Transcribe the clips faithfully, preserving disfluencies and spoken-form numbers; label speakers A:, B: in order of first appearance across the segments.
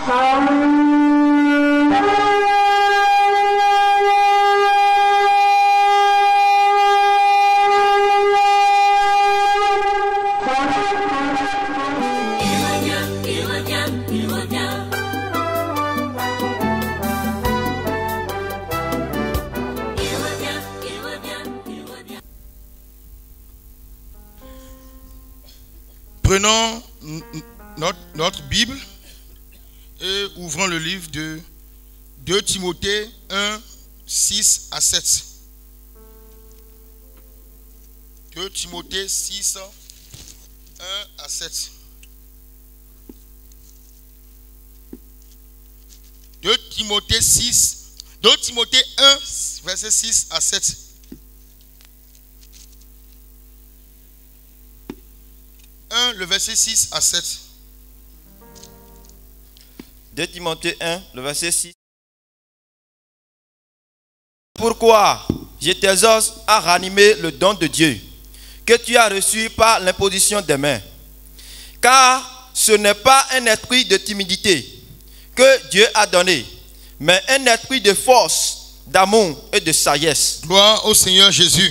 A: Prenons notre, notre Bible et ouvrons le livre de deux Timothée un, six à sept. deux Timothée six, un à sept. deux Timothée six, deux Timothée un, verset six à sept. un, le verset six à sept.
B: deux Timothée un, le verset six. Pourquoi je t'exhorte à ranimer le don de Dieu que tu as reçu par l'imposition des mains. Car ce n'est pas un esprit de timidité que Dieu a donné, mais un esprit de force, d'amour et de sagesse.
A: Gloire au Seigneur Jésus.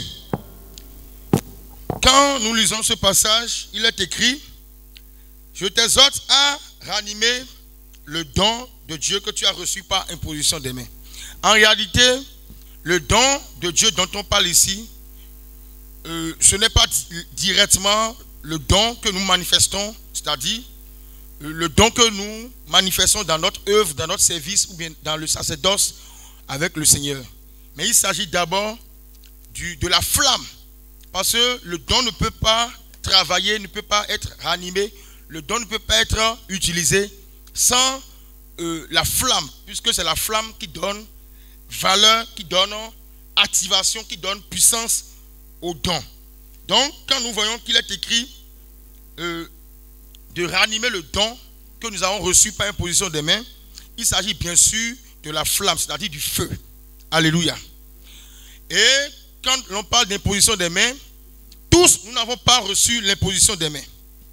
A: Quand nous lisons ce passage, il est écrit: je t'exhorte à ranimer le don de Dieu que tu as reçu par imposition des mains. En réalité, le don de Dieu dont on parle ici, euh, ce n'est pas directement le don que nous manifestons, c'est-à-dire euh, le don que nous manifestons dans notre œuvre, dans notre service ou bien dans le sacerdoce avec le Seigneur. Mais il s'agit d'abord de la flamme. Parce que le don ne peut pas travailler, ne peut pas être ranimé. Le don ne peut pas être utilisé sans euh, la flamme. Puisque c'est la flamme qui donne valeur, qui donne activation, qui donne puissance au don. Donc, quand nous voyons qu'il est écrit euh, de ranimer le don que nous avons reçu par imposition des mains, il s'agit bien sûr de la flamme, c'est-à-dire du feu. Alléluia. Et quand l'on parle d'imposition des mains, tous, nous n'avons pas reçu l'imposition des mains.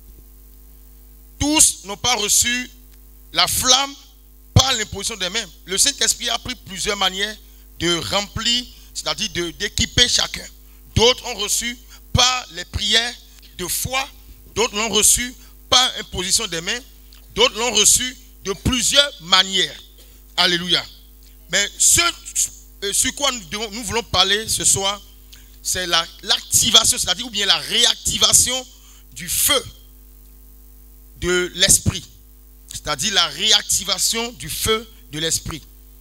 A: Tous n'ont pas reçu la flamme par l'imposition des mains. Le Saint-Esprit a pris plusieurs manières de remplir, c'est-à-dire d'équiper chacun. D'autres ont reçu par les prières de foi, d'autres l'ont reçu par imposition des mains, d'autres l'ont reçu de plusieurs manières. Alléluia. Mais ce sur quoi nous, devons, nous voulons parler ce soir, c'est l'activation, la, c'est-à-dire ou bien la réactivation du feu de l'esprit. C'est-à-dire la réactivation du feu de l'esprit.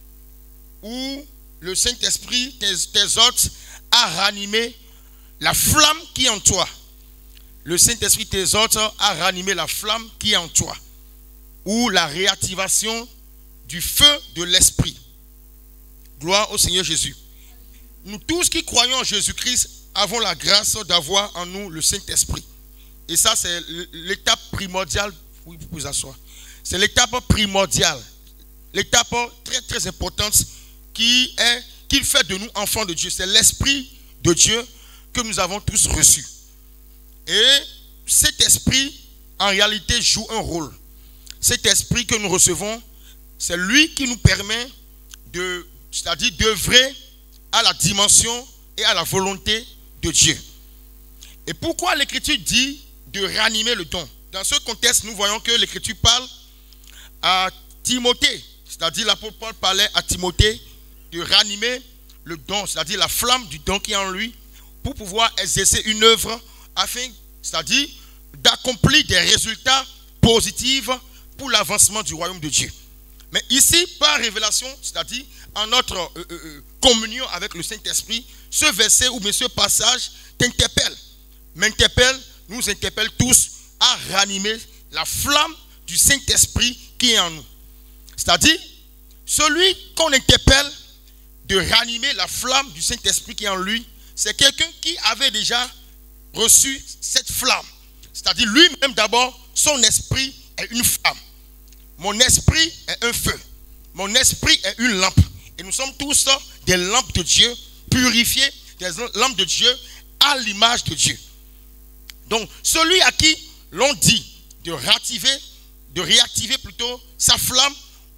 A: Où le Saint-Esprit t'exhorte à ranimer la flamme qui est en toi. Le Saint-Esprit t'exhorte à ranimer la flamme qui est en toi. Ou la réactivation du feu de l'esprit. Gloire au Seigneur Jésus. Nous tous qui croyons en Jésus-Christ avons la grâce d'avoir en nous le Saint-Esprit. Et ça, c'est l'étape primordiale. Oui, vous pouvez asseoir. C'est l'étape primordiale. L'étape très très importante qui est qu'il fait de nous enfants de Dieu. C'est l'Esprit de Dieu que nous avons tous reçu. Et cet esprit, en réalité, joue un rôle. Cet esprit que nous recevons, c'est lui qui nous permet de... c'est-à-dire d'œuvrer à la dimension et à la volonté de Dieu. Et pourquoi l'Écriture dit de ranimer le don? Dans ce contexte, nous voyons que l'Écriture parle à Timothée, c'est-à-dire l'apôtre Paul parlait à Timothée de ranimer le don, c'est-à-dire la flamme du don qui est en lui, pour pouvoir exercer une œuvre afin, c'est-à-dire d'accomplir des résultats positifs pour l'avancement du royaume de Dieu. Mais ici, par révélation, c'est-à-dire en notre euh, euh, communion avec le Saint-Esprit, ce verset ou bien ce passage t'interpelle, m'interpelle, nous interpelle tous à ranimer la flamme du Saint-Esprit qui est en nous. C'est-à-dire, celui qu'on interpelle de ranimer la flamme du Saint-Esprit qui est en lui, c'est quelqu'un qui avait déjà reçu cette flamme. C'est-à-dire, lui-même d'abord, son esprit est une flamme. Mon esprit est un feu. Mon esprit est une lampe. Et nous sommes tous des lampes de Dieu, purifiées, des lampes de Dieu à l'image de Dieu. Donc, celui à qui l'on dit de réactiver, de réactiver plutôt sa flamme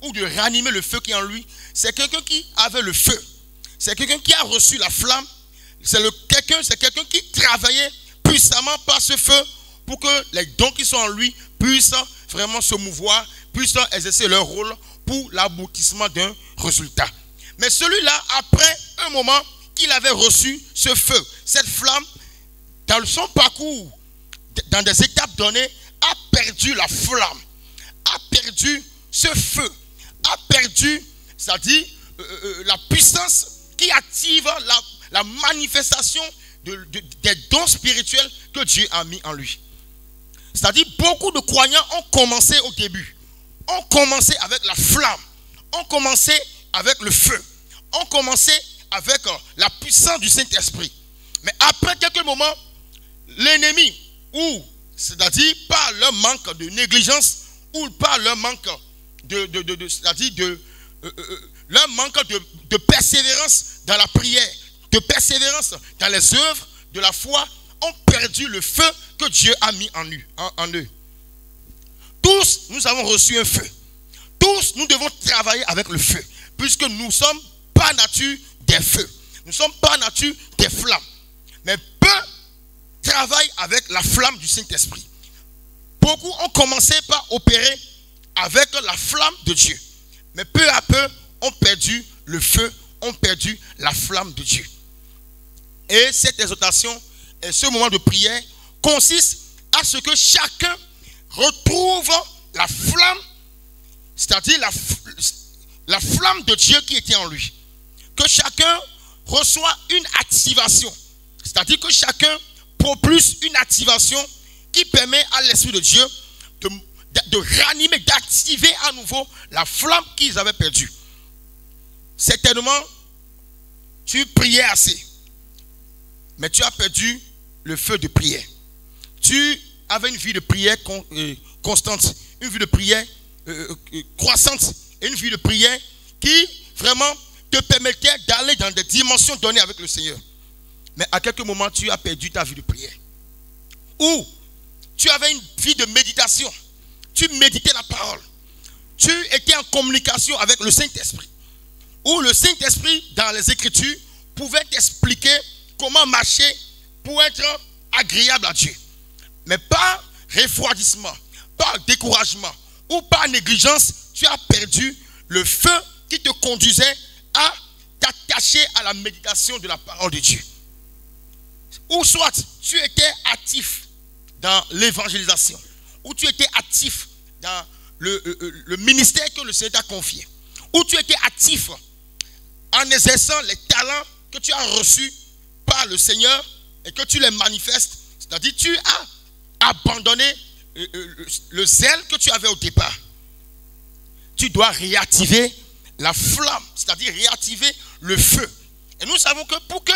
A: ou de ranimer le feu qui est en lui, c'est quelqu'un qui avait le feu. C'est quelqu'un qui a reçu la flamme. C'est quelqu'un c'est quelqu'un qui travaillait puissamment par ce feu pour que les dons qui sont en lui puissent vraiment se mouvoir, puissent exercer leur rôle pour l'aboutissement d'un résultat. Mais celui-là, après un moment qu'il avait reçu ce feu, cette flamme, dans son parcours, dans des étapes données, a perdu la flamme, a perdu ce feu, a perdu, c'est-à-dire euh, euh, la puissance qui active la, la manifestation de, de, des dons spirituels que Dieu a mis en lui. C'est-à-dire beaucoup de croyants ont commencé au début, ont commencé avec la flamme, ont commencé avec le feu, ont commencé avec euh, la puissance du Saint-Esprit. Mais après quelques moments, l'ennemi, ou c'est-à-dire par leur manque de négligence, ou par leur manque de, de, de, de c'est-à-dire de euh, euh, leur manque de, de persévérance dans la prière, de persévérance dans les œuvres de la foi, ont perdu le feu que Dieu a mis en eux. En, en eux. Tous, nous avons reçu un feu. Tous, nous devons travailler avec le feu, puisque nous sommes par nature des feux. Nous sommes par nature des flammes. Mais peu travaillent avec la flamme du Saint-Esprit. Beaucoup ont commencé par opérer avec la flamme de Dieu. Mais peu à peu, ont perdu le feu, ont perdu la flamme de Dieu. Et cette exhortation et ce moment de prière consiste à ce que chacun retrouve la flamme, c'est-à-dire la, la flamme de Dieu qui était en lui. Que chacun reçoit une activation, c'est-à-dire que chacun propulse une activation qui permet à l'Esprit de Dieu de, de, de ranimer, d'activer à nouveau la flamme qu'ils avaient perdue. Certainement, tu priais assez, mais tu as perdu le feu de prière. Tu avais une vie de prière con, euh, constante, une vie de prière euh, euh, croissante, et une vie de prière qui vraiment te permettait d'aller dans des dimensions données avec le Seigneur. Mais à quelques moments, tu as perdu ta vie de prière. Ou tu avais une vie de méditation. Tu méditais la parole. Tu étais en communication avec le Saint-Esprit. Où le Saint-Esprit, dans les Écritures, pouvait t'expliquer comment marcher pour être agréable à Dieu. Mais par refroidissement, par découragement ou par négligence, tu as perdu le feu qui te conduisait à t'attacher à la méditation de la parole de Dieu. Ou soit tu étais actif dans l'évangélisation, ou tu étais actif dans le, le, le ministère que le Seigneur t'a confié, ou tu étais actif en exerçant les talents que tu as reçus par le Seigneur et que tu les manifestes, c'est-à-dire tu as abandonné le, le, le zèle que tu avais au départ. Tu dois réactiver la flamme, c'est-à-dire réactiver le feu. Et nous savons que pour que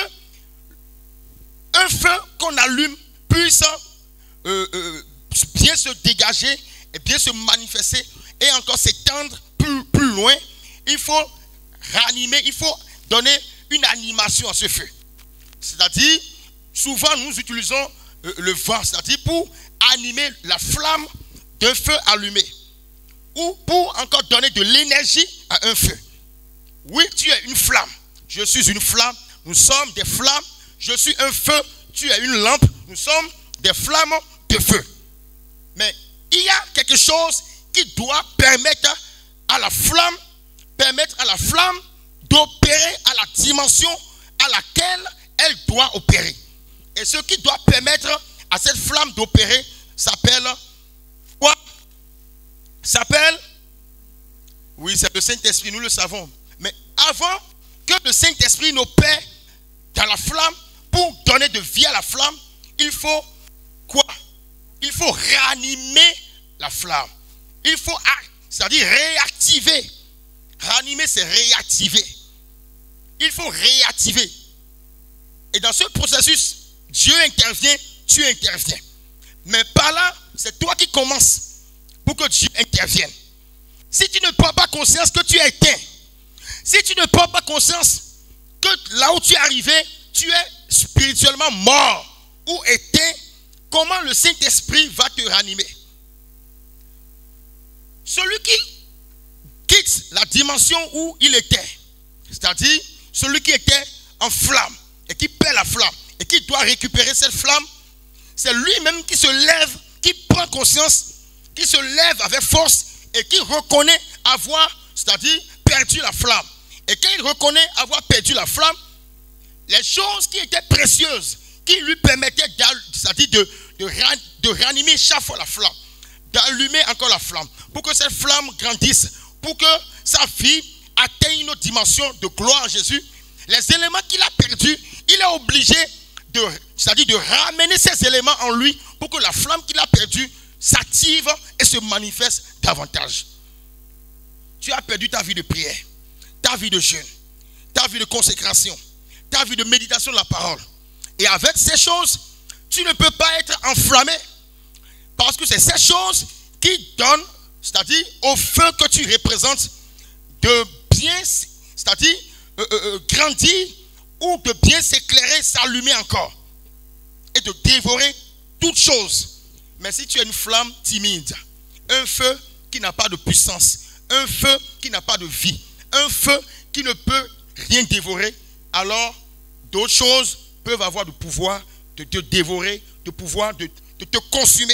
A: un feu qu'on allume puisse euh, euh, bien se dégager et bien se manifester et encore s'étendre plus, plus loin, il faut ranimer, il faut donner une animation à ce feu. C'est-à-dire, souvent nous utilisons euh, le vent, c'est-à-dire pour animer la flamme d'un feu allumé. Ou pour encore donner de l'énergie à un feu. Oui, tu es une flamme. Je suis une flamme. Nous sommes des flammes. Je suis un feu. Tu es une lampe. Nous sommes des flammes de feu. Mais il y a quelque chose qui doit permettre à la flamme, permettre à la flamme d'opérer à la dimension à laquelle elle doit opérer. Et ce qui doit permettre à cette flamme d'opérer s'appelle quoi? S'appelle, oui, c'est le Saint-Esprit, nous le savons. Mais avant que le Saint-Esprit n'opère dans la flamme, pour donner de vie à la flamme, il faut quoi? Il faut ranimer la flamme. Il faut, c'est-à-dire réactiver. Ranimer, c'est réactiver. Il faut réactiver. Et dans ce processus, Dieu intervient, tu interviens. Mais par là, c'est toi qui commences pour que Dieu intervienne. Si tu ne prends pas conscience que tu es éteint, si tu ne prends pas conscience que là où tu es arrivé, tu es spirituellement mort ou éteint, comment le Saint-Esprit va te ranimer? Celui qui quitte la dimension où il était. C'est-à-dire, celui qui était en flamme et qui perd la flamme et qui doit récupérer cette flamme, c'est lui-même qui se lève, qui prend conscience, qui se lève avec force et qui reconnaît avoir, c'est-à-dire perdu la flamme. Et quand il reconnaît avoir perdu la flamme, les choses qui étaient précieuses, qui lui permettaient c'est-à-dire de, de, de réanimer chaque fois la flamme, d'allumer encore la flamme, pour que cette flamme grandisse, pour que sa vie atteigne une autre dimension de gloire à Jésus, les éléments qu'il a perdus, il est obligé de, c'est-à-dire de ramener ces éléments en lui pour que la flamme qu'il a perdue s'active et se manifeste davantage. Tu as perdu ta vie de prière, ta vie de jeûne, ta vie de consécration, ta vie de méditation de la parole. Et avec ces choses, tu ne peux pas être enflammé. Parce que c'est ces choses qui donnent, c'est-à-dire au feu que tu représentes, de bien, c'est-à-dire euh, euh, grandir ou de bien s'éclairer, s'allumer encore. Et de dévorer toutes choses. Mais si tu as une flamme timide, un feu qui n'a pas de puissance, un feu qui n'a pas de vie, un feu qui ne peut rien dévorer, alors d'autres choses peuvent avoir le pouvoir de te dévorer, de pouvoir de, de te consumer.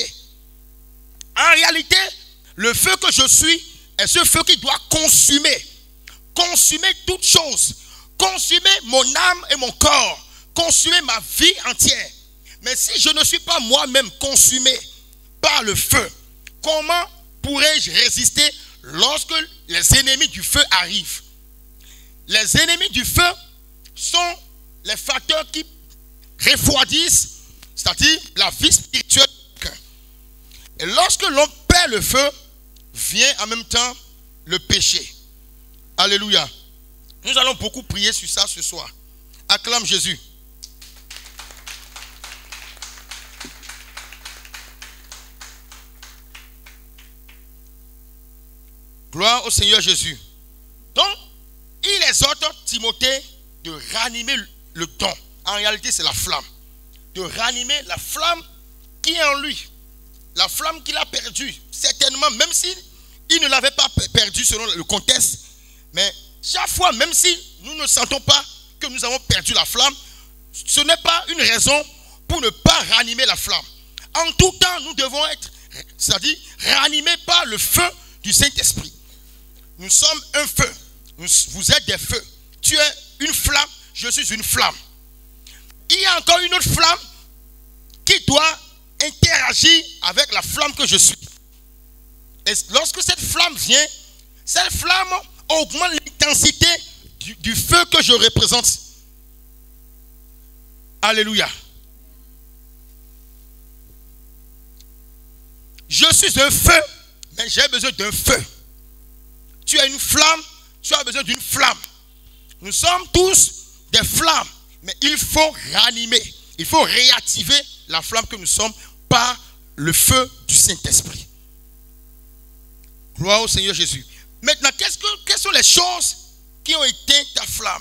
A: En réalité, le feu que je suis est ce feu qui doit consumer, consumer toutes choses, consumer mon âme et mon corps, consumer ma vie entière. Mais si je ne suis pas moi-même consumé par le feu, comment pourrais-je résister lorsque les ennemis du feu arrivent? Les ennemis du feu sont les facteurs qui refroidissent, c'est-à-dire la vie spirituelle. Et lorsque l'on perd le feu, vient en même temps le péché. Alléluia. Nous allons beaucoup prier sur ça ce soir. Acclame Jésus. Gloire au Seigneur Jésus. Donc, il exhorte Timothée de ranimer le don. En réalité, c'est la flamme. De ranimer la flamme qui est en lui. La flamme qu'il a perdue. Certainement, même si il ne l'avait pas perdue selon le contexte. Mais chaque fois, même si nous ne sentons pas que nous avons perdu la flamme, ce n'est pas une raison pour ne pas ranimer la flamme. En tout temps, nous devons être, c'est-à-dire ranimés par le feu du Saint-Esprit. Nous sommes un feu. Nous, vous êtes des feux. Tu es une flamme, je suis une flamme. Il y a encore une autre flamme qui doit interagir avec la flamme que je suis. Et lorsque cette flamme vient, cette flamme augmente l'intensité du, du feu que je représente. Alléluia. Je suis un feu, mais j'ai besoin d'un feu. Tu as une flamme, tu as besoin d'une flamme. Nous sommes tous des flammes, mais il faut ranimer, il faut réactiver la flamme que nous sommes par le feu du Saint-Esprit. Gloire au Seigneur Jésus. Maintenant, qu'est-ce que, quelles sont les choses qui ont éteint ta flamme?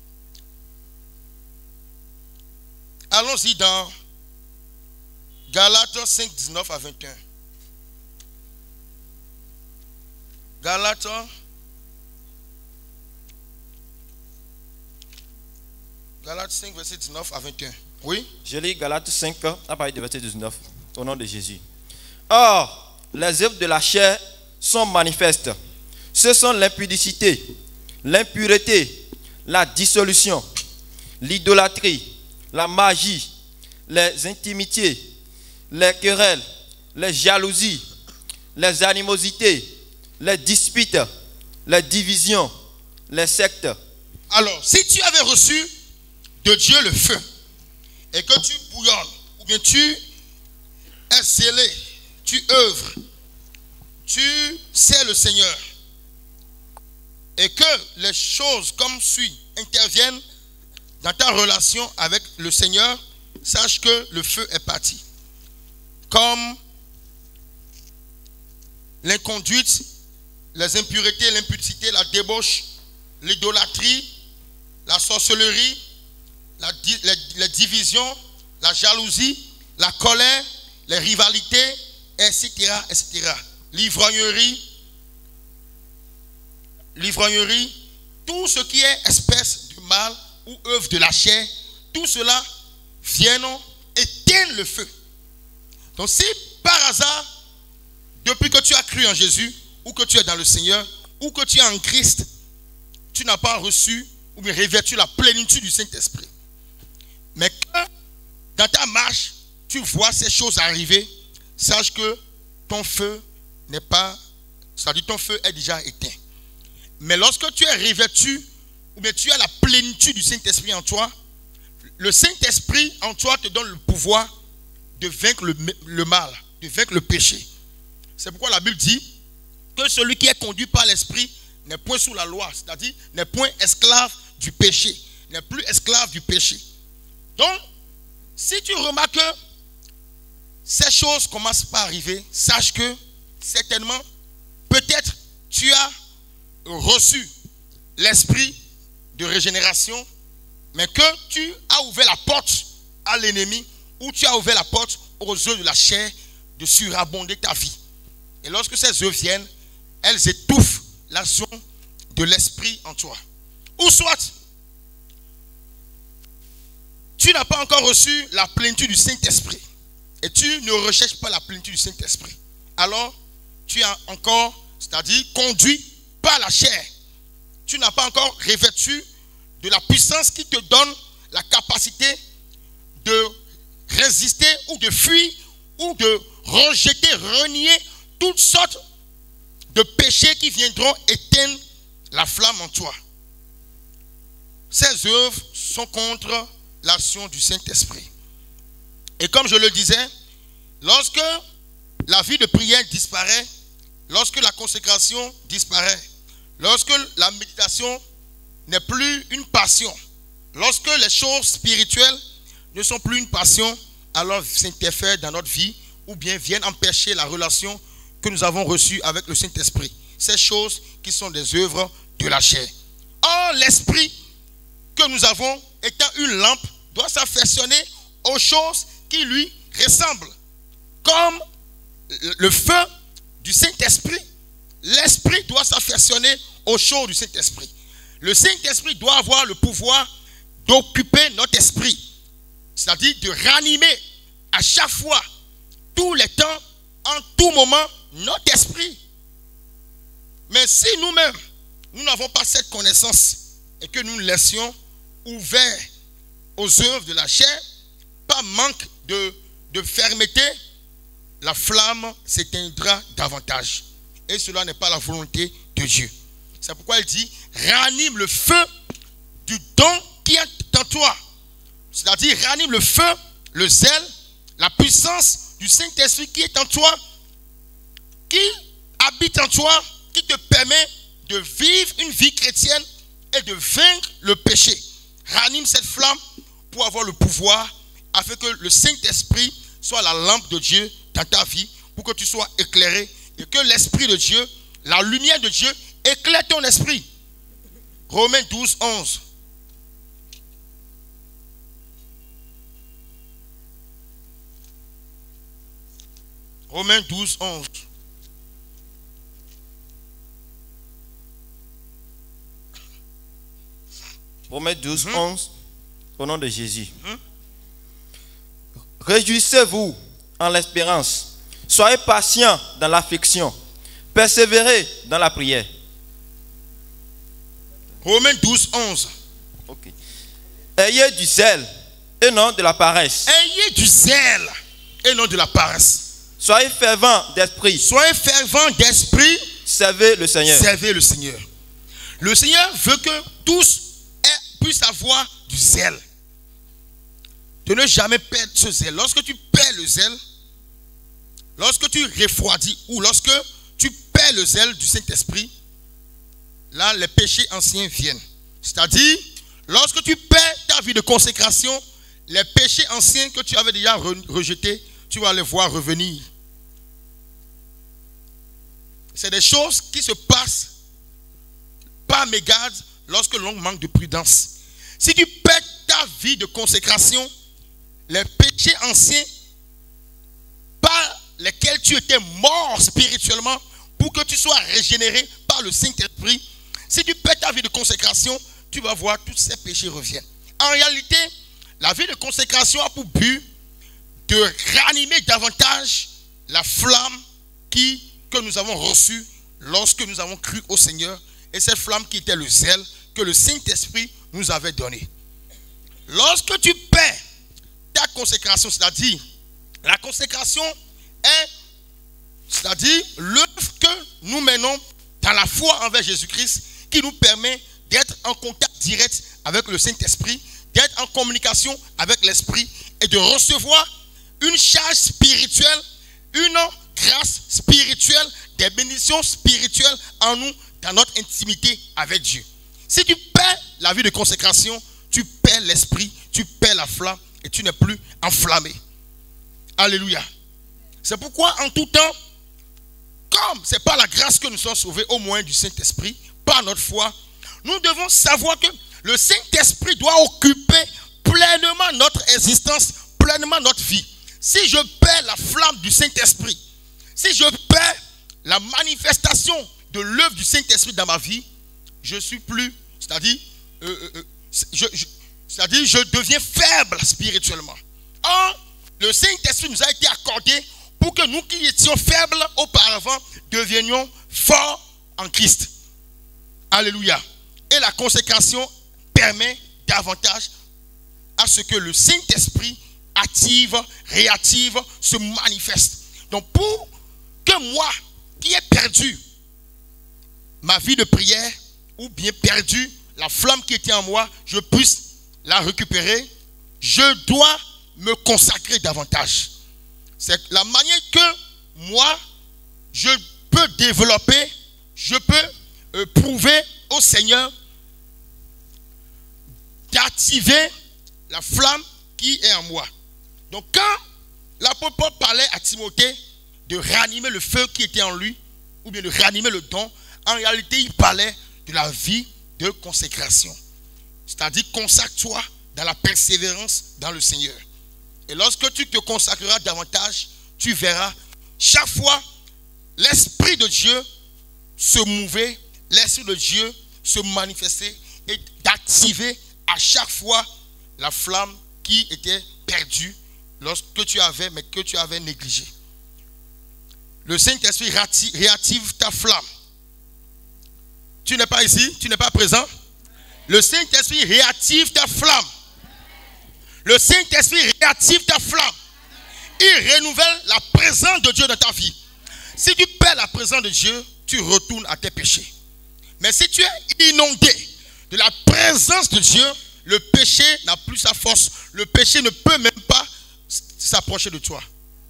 A: Allons-y dans Galates cinq, dix-neuf à vingt et un. Galates Galates cinq, verset dix-neuf à vingt et un. Oui?
B: Je lis Galates cinq, à partir du verset dix-neuf, au nom de Jésus. Or, les œuvres de la chair sont manifestes. Ce sont l'impudicité, l'impureté, la dissolution, l'idolâtrie, la magie, les intimités, les querelles, les jalousies, les animosités, les disputes, les divisions, les sectes.
A: Alors, si tu avais reçu de Dieu le feu et que tu bouillonnes, ou bien tu es scellé, tu œuvres, tu sais le Seigneur, et que les choses comme suit interviennent dans ta relation avec le Seigneur, sache que le feu est parti. Comme l'inconduite, les impuretés, l'impudicité, la débauche, l'idolâtrie, la sorcellerie, la, les, les divisions, la jalousie, la colère, les rivalités, et cetera, et cetera. L'ivrognerie, l'ivrognerie, tout ce qui est espèce de mal ou œuvre de la chair, tout cela viennent éteindre le feu. Donc si par hasard, depuis que tu as cru en Jésus, ou que tu es dans le Seigneur, ou que tu es en Christ, tu n'as pas reçu ou bien revêtu la plénitude du Saint-Esprit. Mais quand dans ta marche, tu vois ces choses arriver, sache que ton feu n'est pas, c'est-à-dire ton feu est déjà éteint. Mais lorsque tu es revêtu, ou bien tu as la plénitude du Saint-Esprit en toi, le Saint-Esprit en toi te donne le pouvoir de vaincre le, le mal, de vaincre le péché. C'est pourquoi la Bible dit que celui qui est conduit par l'Esprit n'est point sous la loi, c'est-à-dire n'est point esclave du péché, n'est plus esclave du péché. Donc, si tu remarques que ces choses commencent par arriver, sache que certainement, peut-être tu as reçu l'esprit de régénération, mais que tu as ouvert la porte à l'ennemi, ou tu as ouvert la porte aux œuvres de la chair de surabonder ta vie. Et lorsque ces œuvres viennent, elles étouffent l'action de l'esprit en toi. Ou soit, tu n'as pas encore reçu la plénitude du Saint-Esprit et tu ne recherches pas la plénitude du Saint-Esprit. Alors, tu es encore, c'est-à-dire conduit par la chair. Tu n'as pas encore revêtu de la puissance qui te donne la capacité de résister ou de fuir ou de rejeter, renier toutes sortes de péchés qui viendront éteindre la flamme en toi. Ces œuvres sont contre l'action du Saint-Esprit. Et comme je le disais, lorsque la vie de prière disparaît, lorsque la consécration disparaît, lorsque la méditation n'est plus une passion, lorsque les choses spirituelles ne sont plus une passion, alors s'interfèrent dans notre vie ou bien viennent empêcher la relation que nous avons reçue avec le Saint-Esprit. Ces choses qui sont des œuvres de la chair. Or, l'esprit que nous avons, étant une lampe, doit s'affectionner aux choses qui lui ressemblent. Comme le feu du Saint-Esprit, l'esprit doit s'affectionner aux choses du Saint-Esprit. Le Saint-Esprit doit avoir le pouvoir d'occuper notre esprit, c'est-à-dire de ranimer à chaque fois, tous les temps, en tout moment, notre esprit. Mais si nous-mêmes, nous n'avons pas cette connaissance et que nous laissions ouvert aux œuvres de la chair, pas manque de, de fermeté, la flamme s'éteindra davantage. Et cela n'est pas la volonté de Dieu. C'est pourquoi il dit, ranime le feu du don qui est en toi. C'est-à-dire, ranime le feu, le zèle, la puissance du Saint-Esprit qui est en toi, qui habite en toi, qui te permet de vivre une vie chrétienne et de vaincre le péché. Ranime cette flamme pour avoir le pouvoir afin que le Saint-Esprit soit la lampe de Dieu dans ta vie, pour que tu sois éclairé et que l'Esprit de Dieu, la lumière de Dieu, éclaire ton esprit. Romains douze, onze. Romains douze, onze.
B: Romains douze,
A: Mmh.
B: onze, au nom de Jésus.
A: Mmh.
B: Réjouissez-vous en l'espérance. Soyez patients dans l'affliction. Persévérez dans la prière.
A: Romains douze, onze.
B: Okay. Ayez du zèle et non de la paresse.
A: Ayez du zèle et non de la paresse.
B: Soyez fervents d'esprit.
A: Soyez fervents d'esprit.
B: Servez le Seigneur.
A: Servez le Seigneur. Le Seigneur veut que tous aient, puissent avoir du zèle. De ne jamais perdre ce zèle. Lorsque tu perds le zèle, lorsque tu refroidis ou lorsque tu perds le zèle du Saint-Esprit, là, les péchés anciens viennent. C'est-à-dire, lorsque tu perds ta vie de consécration, les péchés anciens que tu avais déjà rejetés, tu vas les voir revenir. C'est des choses qui se passent par mégarde lorsque l'on manque de prudence. Si tu perds ta vie de consécration, les péchés anciens par lesquels tu étais mort spirituellement pour que tu sois régénéré par le Saint-Esprit, Si tu perds ta vie de consécration, tu vas voir tous ces péchés reviennent. En réalité, la vie de consécration a pour but de ranimer davantage la flamme qui, que nous avons reçue lorsque nous avons cru au Seigneur, et cette flamme qui était le zèle que le Saint-Esprit nous avait donné. Lorsque tu perds ta consécration, c'est-à-dire la consécration est, c'est-à-dire l'œuvre que nous menons dans la foi envers Jésus-Christ, qui nous permet d'être en contact direct avec le Saint-Esprit, d'être en communication avec l'Esprit et de recevoir une charge spirituelle, une grâce spirituelle, des bénédictions spirituelles en nous, dans notre intimité avec Dieu. Si tu perds la vie de consécration, tu perds l'esprit, tu perds la flamme et tu n'es plus enflammé. Alléluia. C'est pourquoi en tout temps, comme c'est par la grâce que nous sommes sauvés au moyen du Saint-Esprit, par notre foi, nous devons savoir que le Saint-Esprit doit occuper pleinement notre existence, pleinement notre vie. Si je perds la flamme du Saint-Esprit, si je perds la manifestation de l'œuvre du Saint-Esprit dans ma vie, je suis plus, c'est-à-dire, euh, euh, je, je, c'est-à-dire je deviens faible spirituellement. Or, le Saint-Esprit nous a été accordé pour que nous qui étions faibles auparavant devenions forts en Christ. Alléluia. Et la consécration permet davantage à ce que le Saint-Esprit active, réactive, se manifeste. Donc pour que moi, qui ai perdu ma vie de prière, ou bien perdu la flamme qui était en moi, je puisse la récupérer, je dois me consacrer davantage. C'est la manière que moi, je peux développer, je peux euh, prouver au Seigneur d'activer la flamme qui est en moi. Donc quand l'apôtre Paul parlait à Timothée de ranimer le feu qui était en lui, ou bien de ranimer le don, en réalité il parlait de la vie de consécration. C'est-à-dire consacre-toi dans la persévérance dans le Seigneur. Et lorsque tu te consacreras davantage, tu verras chaque fois l'Esprit de Dieu se mouver, l'Esprit de Dieu se manifester et d'activer à chaque fois la flamme qui était perdue lorsque tu avais, mais que tu avais négligé. Le Saint-Esprit réactive ta flamme. Tu n'es pas ici, tu n'es pas présent. Le Saint-Esprit réactive ta flamme. Le Saint-Esprit réactive ta flamme. Il renouvelle la présence de Dieu dans ta vie. Si tu perds la présence de Dieu, tu retournes à tes péchés. Mais si tu es inondé de la présence de Dieu, le péché n'a plus sa force. Le péché ne peut même pas s'approcher de toi.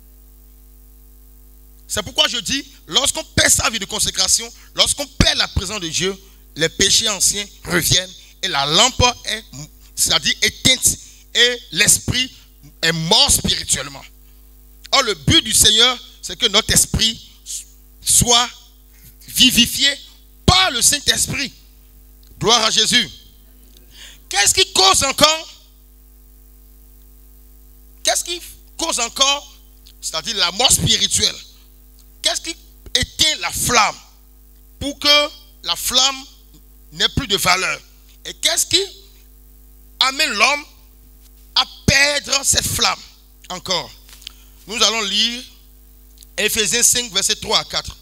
A: C'est pourquoi je dis, lorsqu'on perd sa vie de consécration, lorsqu'on perd la présence de Dieu, les péchés anciens reviennent et la lampe est, c'est-à-dire éteinte, et l'esprit est mort spirituellement. Or, le but du Seigneur, c'est que notre esprit soit vivifié par le Saint-Esprit. Gloire à Jésus. Qu'est-ce qui cause encore? Qu'est-ce qui cause encore? C'est-à-dire la mort spirituelle. Qu'est-ce qui éteint la flamme pour que la flamme n'ait plus de valeur? Et qu'est-ce qui amène l'homme à perdre cette flamme encore? Nous allons lire Éphésiens cinq, versets trois à quatre.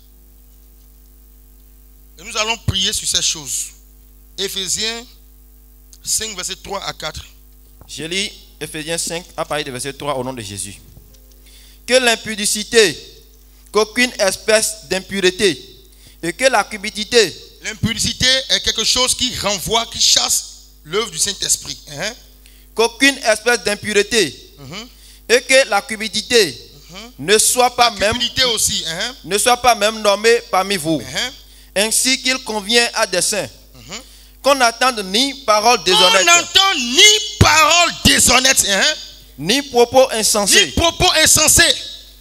A: Et nous allons prier sur ces choses. Éphésiens cinq, versets trois à quatre.
B: Je lis Éphésiens cinq à partir de verset trois au nom de Jésus. Que l'impudicité, qu'aucune espèce d'impureté et que la cupidité.
A: L'impudicité est quelque chose qui renvoie, qui chasse l'œuvre du Saint-Esprit. Hein?
B: Qu'aucune espèce d'impureté
A: uh-huh.
B: et que la cupidité uh-huh. ne soit pas
A: la
B: même
A: aussi, hein?
B: ne soit pas même nommée parmi vous,
A: uh-huh.
B: ainsi qu'il convient à des saints. Uh-huh. Qu'on n'entende ni parole déshonnête.
A: On n'entend ni parole déshonnête, hein?
B: Ni propos insensés.
A: Ni propos insensés.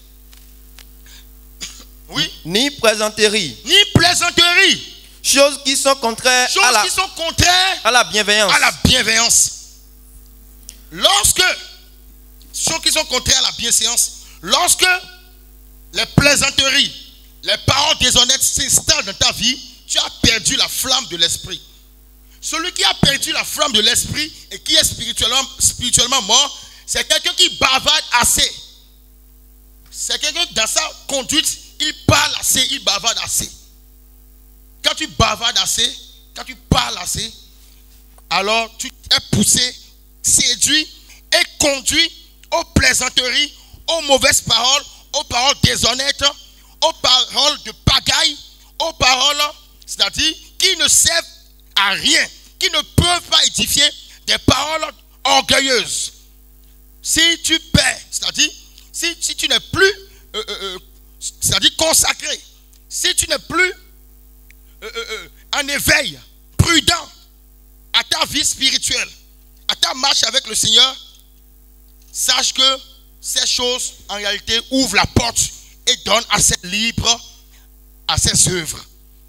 A: Oui.
B: Ni plaisanterie.
A: Ni plaisanterie.
B: Choses qui sont contraires,
A: Choses
B: à, la,
A: qui sont contraires
B: à la bienveillance.
A: À la bienveillance. Lorsque, choses qui sont contraires à la bienséance, lorsque les plaisanteries, les paroles déshonnêtes s'installent dans ta vie, tu as perdu la flamme de l'esprit. Celui qui a perdu la flamme de l'esprit et qui est spirituellement, spirituellement mort, c'est quelqu'un qui bavarde assez. C'est quelqu'un dans sa conduite, il parle assez, il bavarde assez. Quand tu bavardes assez, quand tu parles assez, alors tu es poussé, séduit et conduit aux plaisanteries, aux mauvaises paroles, aux paroles déshonnêtes, aux paroles de pagaille, aux paroles, c'est-à-dire qui ne servent à rien, qui ne peuvent pas édifier, des paroles orgueilleuses. Si tu perds, c'est-à-dire si, si tu n'es plus euh, euh, c'est-à-dire consacré, si tu n'es plus euh, euh, en éveil, prudent à ta vie spirituelle, à ta marche avec le Seigneur, sache que ces choses en réalité ouvrent la porte et donnent accès libre à ses œuvres.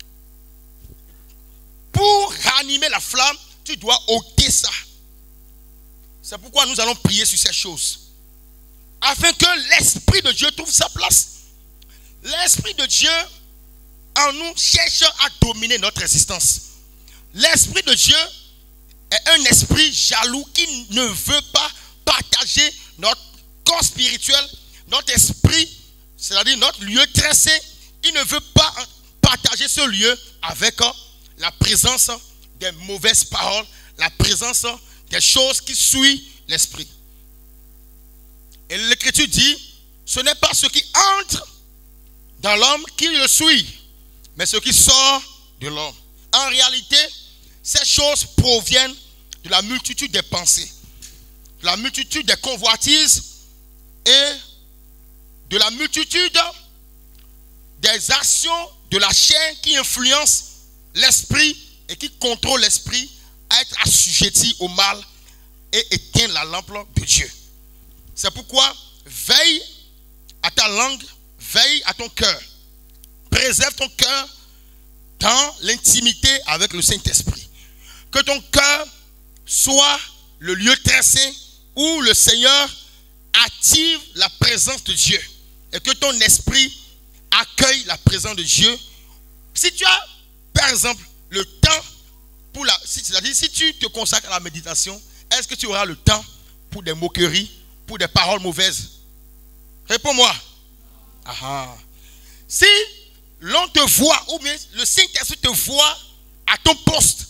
A: Pour ranimer la flamme, tu dois ôter ça. C'est pourquoi nous allons prier sur ces choses. Afin que l'Esprit de Dieu trouve sa place. L'Esprit de Dieu en nous cherche à dominer notre existence. L'Esprit de Dieu est un esprit jaloux qui ne veut pas partager notre corps spirituel, notre esprit, c'est-à-dire notre lieu très saint. Il ne veut pas partager ce lieu avec la présence des mauvaises paroles, la présence des choses qui suivent l'esprit. Et l'Écriture dit, ce n'est pas ce qui entre dans l'homme qui le suit, mais ce qui sort de l'homme. En réalité, ces choses proviennent de la multitude des pensées, de la multitude des convoitises et de la multitude des actions de la chair qui influencent l'esprit et qui contrôlent l'esprit à être assujetti au mal et éteindre la lampe de Dieu. C'est pourquoi veille à ta langue, veille à ton cœur. Préserve ton cœur dans l'intimité avec le Saint-Esprit. Que ton cœur soit le lieu très saint où le Seigneur active la présence de Dieu. Et que ton esprit accueille la présence de Dieu. Si tu as, par exemple, le temps pour la... C'est-à-dire, si tu te consacres à la méditation, est-ce que tu auras le temps pour des moqueries, pour des paroles mauvaises? Réponds-moi. Ah. Si l'on te voit, ou bien le Saint-Esprit te voit à ton poste,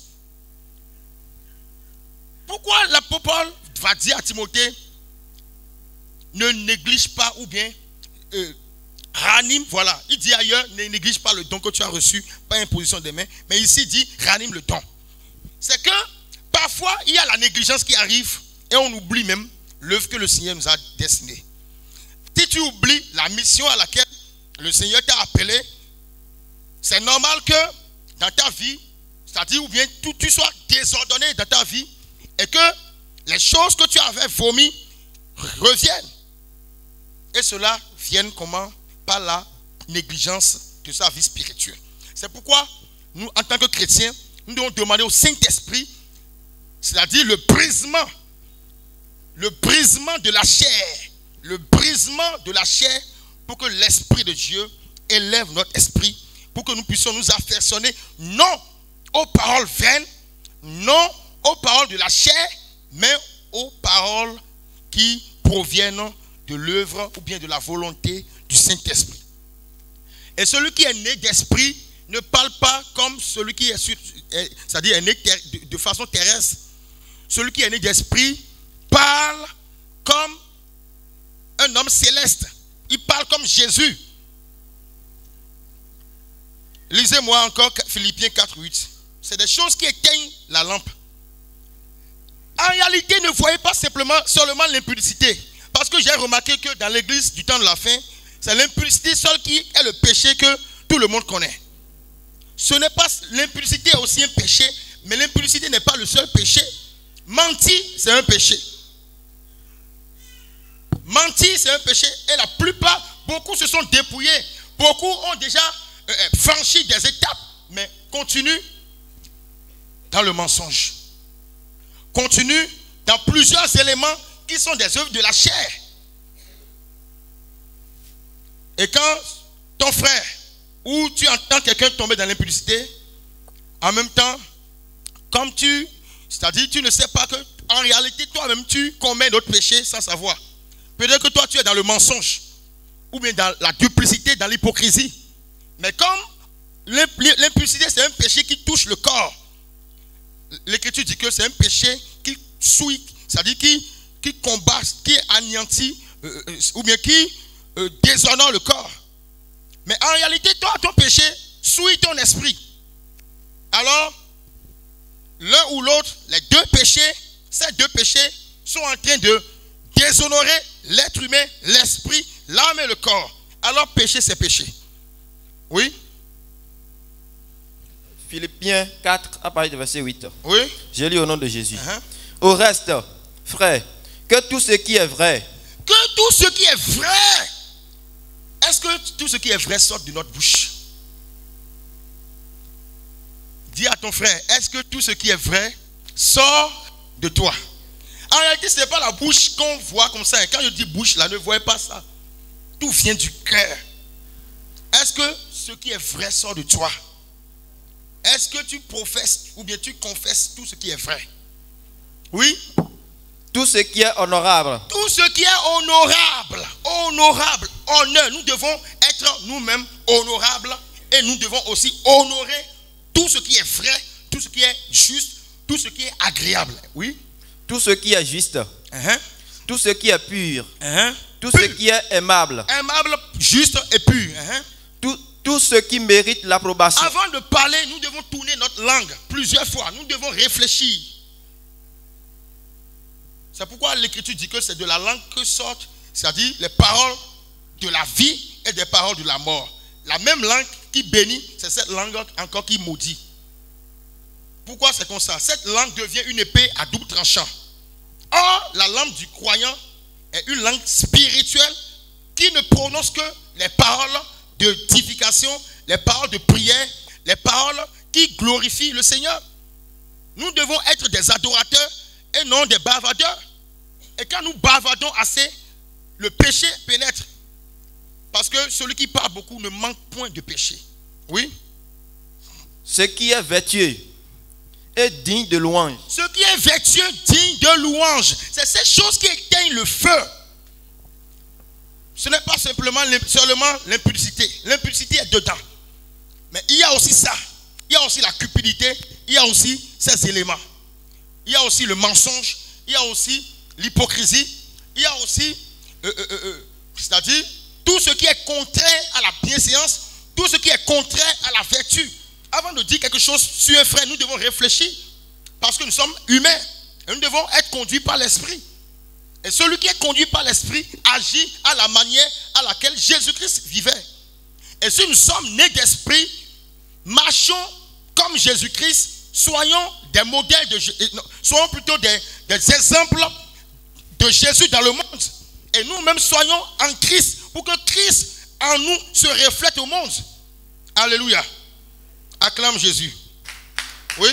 A: pourquoi l'apôtre Paul va dire à Timothée, ne néglige pas, ou bien euh, ranime, voilà. Il dit ailleurs, ne néglige pas le don que tu as reçu, pas imposition des mains, mais ici il dit, ranime le don. C'est que parfois, il y a la négligence qui arrive et on oublie même l'œuvre que le Seigneur nous a destinée. Si tu oublies la mission à laquelle le Seigneur t'a appelé, c'est normal que dans ta vie, c'est-à-dire ou bien tout, tu sois désordonné dans ta vie et que les choses que tu avais vomies reviennent. Et cela vient comment? Par la négligence de sa vie spirituelle. C'est pourquoi nous, en tant que chrétiens, nous devons demander au Saint-Esprit, c'est-à-dire le brisement, le brisement de la chair, le brisement de la chair pour que l'Esprit de Dieu élève notre esprit, pour que nous puissions nous affectionner non aux paroles vaines, non aux paroles de la chair, mais aux paroles qui proviennent de l'œuvre ou bien de la volonté du Saint-Esprit. Et celui qui est né d'esprit ne parle pas comme celui qui est, c'est-à-dire est né de, de façon terrestre. Celui qui est né d'esprit parle comme un homme céleste. Il parle comme Jésus. Lisez-moi encore Philippiens quatre, huit. C'est des choses qui éteignent la lampe. En réalité, ne voyez pas simplement seulement l'impudicité. Parce que j'ai remarqué que dans l'église du temps de la fin, c'est l'impudicité seule qui est le péché que tout le monde connaît. Ce n'est pas l'impudicité est aussi un péché, mais l'impudicité n'est pas le seul péché. Mentir, c'est un péché. Mentir, c'est un péché. Et la plupart, beaucoup se sont dépouillés. Beaucoup ont déjà euh, franchi des étapes, mais continuent dans le mensonge. Continuent dans plusieurs éléments qui sont des œuvres de la chair. Et quand ton frère ou tu entends quelqu'un tomber dans l'impudicité, en même temps, comme tu, c'est-à-dire tu ne sais pas que en réalité toi-même tu commets d'autres péchés sans savoir. Peut-être que toi tu es dans le mensonge, ou bien dans la duplicité, dans l'hypocrisie. Mais comme l'impudicité c'est un péché qui touche le corps, l'Écriture dit que c'est un péché qui souille, c'est-à-dire qui, qui combat, qui anéantit, euh, ou bien qui euh, déshonore le corps. Mais en réalité, toi, ton péché souille ton esprit. Alors, l'un ou l'autre, les deux péchés, ces deux péchés sont en train de déshonorer l'être humain, l'esprit, l'âme et le corps. Alors, péché, c'est péché. Oui?
B: Philippiens quatre, à partir du verset huit.
A: Oui?
B: Je lis au nom de Jésus.
A: Uh-huh.
B: Au reste, frères, que tout ce qui est vrai,
A: que tout ce qui est vrai, est-ce que tout ce qui est vrai sort de notre bouche? Dis à ton frère, est-ce que tout ce qui est vrai sort de toi? En réalité, ce n'est pas la bouche qu'on voit comme ça. Quand je dis bouche, là, ne voyez pas ça. Tout vient du cœur. Est-ce que ce qui est vrai sort de toi? Est-ce que tu professes ou bien tu confesses tout ce qui est vrai? Oui?
B: tout ce qui est honorable.
A: Tout ce qui est honorable, honorable, honneur. Nous devons être nous-mêmes honorables et nous devons aussi honorer tout ce qui est vrai, tout ce qui est juste, tout ce qui est agréable. Oui?
B: Tout ce qui est juste.
A: Uh-huh.
B: Tout ce qui est pur.
A: Uh-huh.
B: Tout
A: Pur.
B: ce qui est aimable.
A: Aimable, juste et pur. Uh-huh.
B: Tout, tout ce qui mérite l'approbation.
A: Avant de parler, nous devons tourner notre langue plusieurs fois. Nous devons réfléchir. C'est pourquoi l'Écriture dit que c'est de la langue que sortent, c'est-à-dire les paroles de la vie et des paroles de la mort. La même langue qui bénit, c'est cette langue encore qui maudit. Pourquoi c'est comme ça? Cette langue devient une épée à double tranchant. Or, la langue du croyant est une langue spirituelle qui ne prononce que les paroles de d'édification, les paroles de prière, les paroles qui glorifient le Seigneur. Nous devons être des adorateurs et non des bavardeurs. Et quand nous bavardons assez, le péché pénètre. Parce que celui qui parle beaucoup ne manque point de péché. Oui?
B: Ce qui est vertueux et digne de louange.
A: Ce qui est vertueux, digne de louange. C'est ces choses qui éteignent le feu. Ce n'est pas simplement seulement l'impudicité. L'impudicité est dedans. Mais il y a aussi ça. Il y a aussi la cupidité. Il y a aussi ces éléments. Il y a aussi le mensonge. Il y a aussi l'hypocrisie. Il y a aussi, euh, euh, euh, c'est-à-dire, tout ce qui est contraire à la bienséance. Tout ce qui est contraire à la vertu. Avant de dire quelque chose sur un frère, nous devons réfléchir. Parce que nous sommes humains. Et nous devons être conduits par l'esprit. Et celui qui est conduit par l'esprit agit à la manière à laquelle Jésus-Christ vivait. Et si nous sommes nés d'esprit, marchons comme Jésus-Christ, soyons des modèles, de, non, soyons plutôt des, des exemples de Jésus dans le monde. Et nous-mêmes soyons en Christ, pour que Christ en nous se reflète au monde. Alléluia. Acclame Jésus. Oui?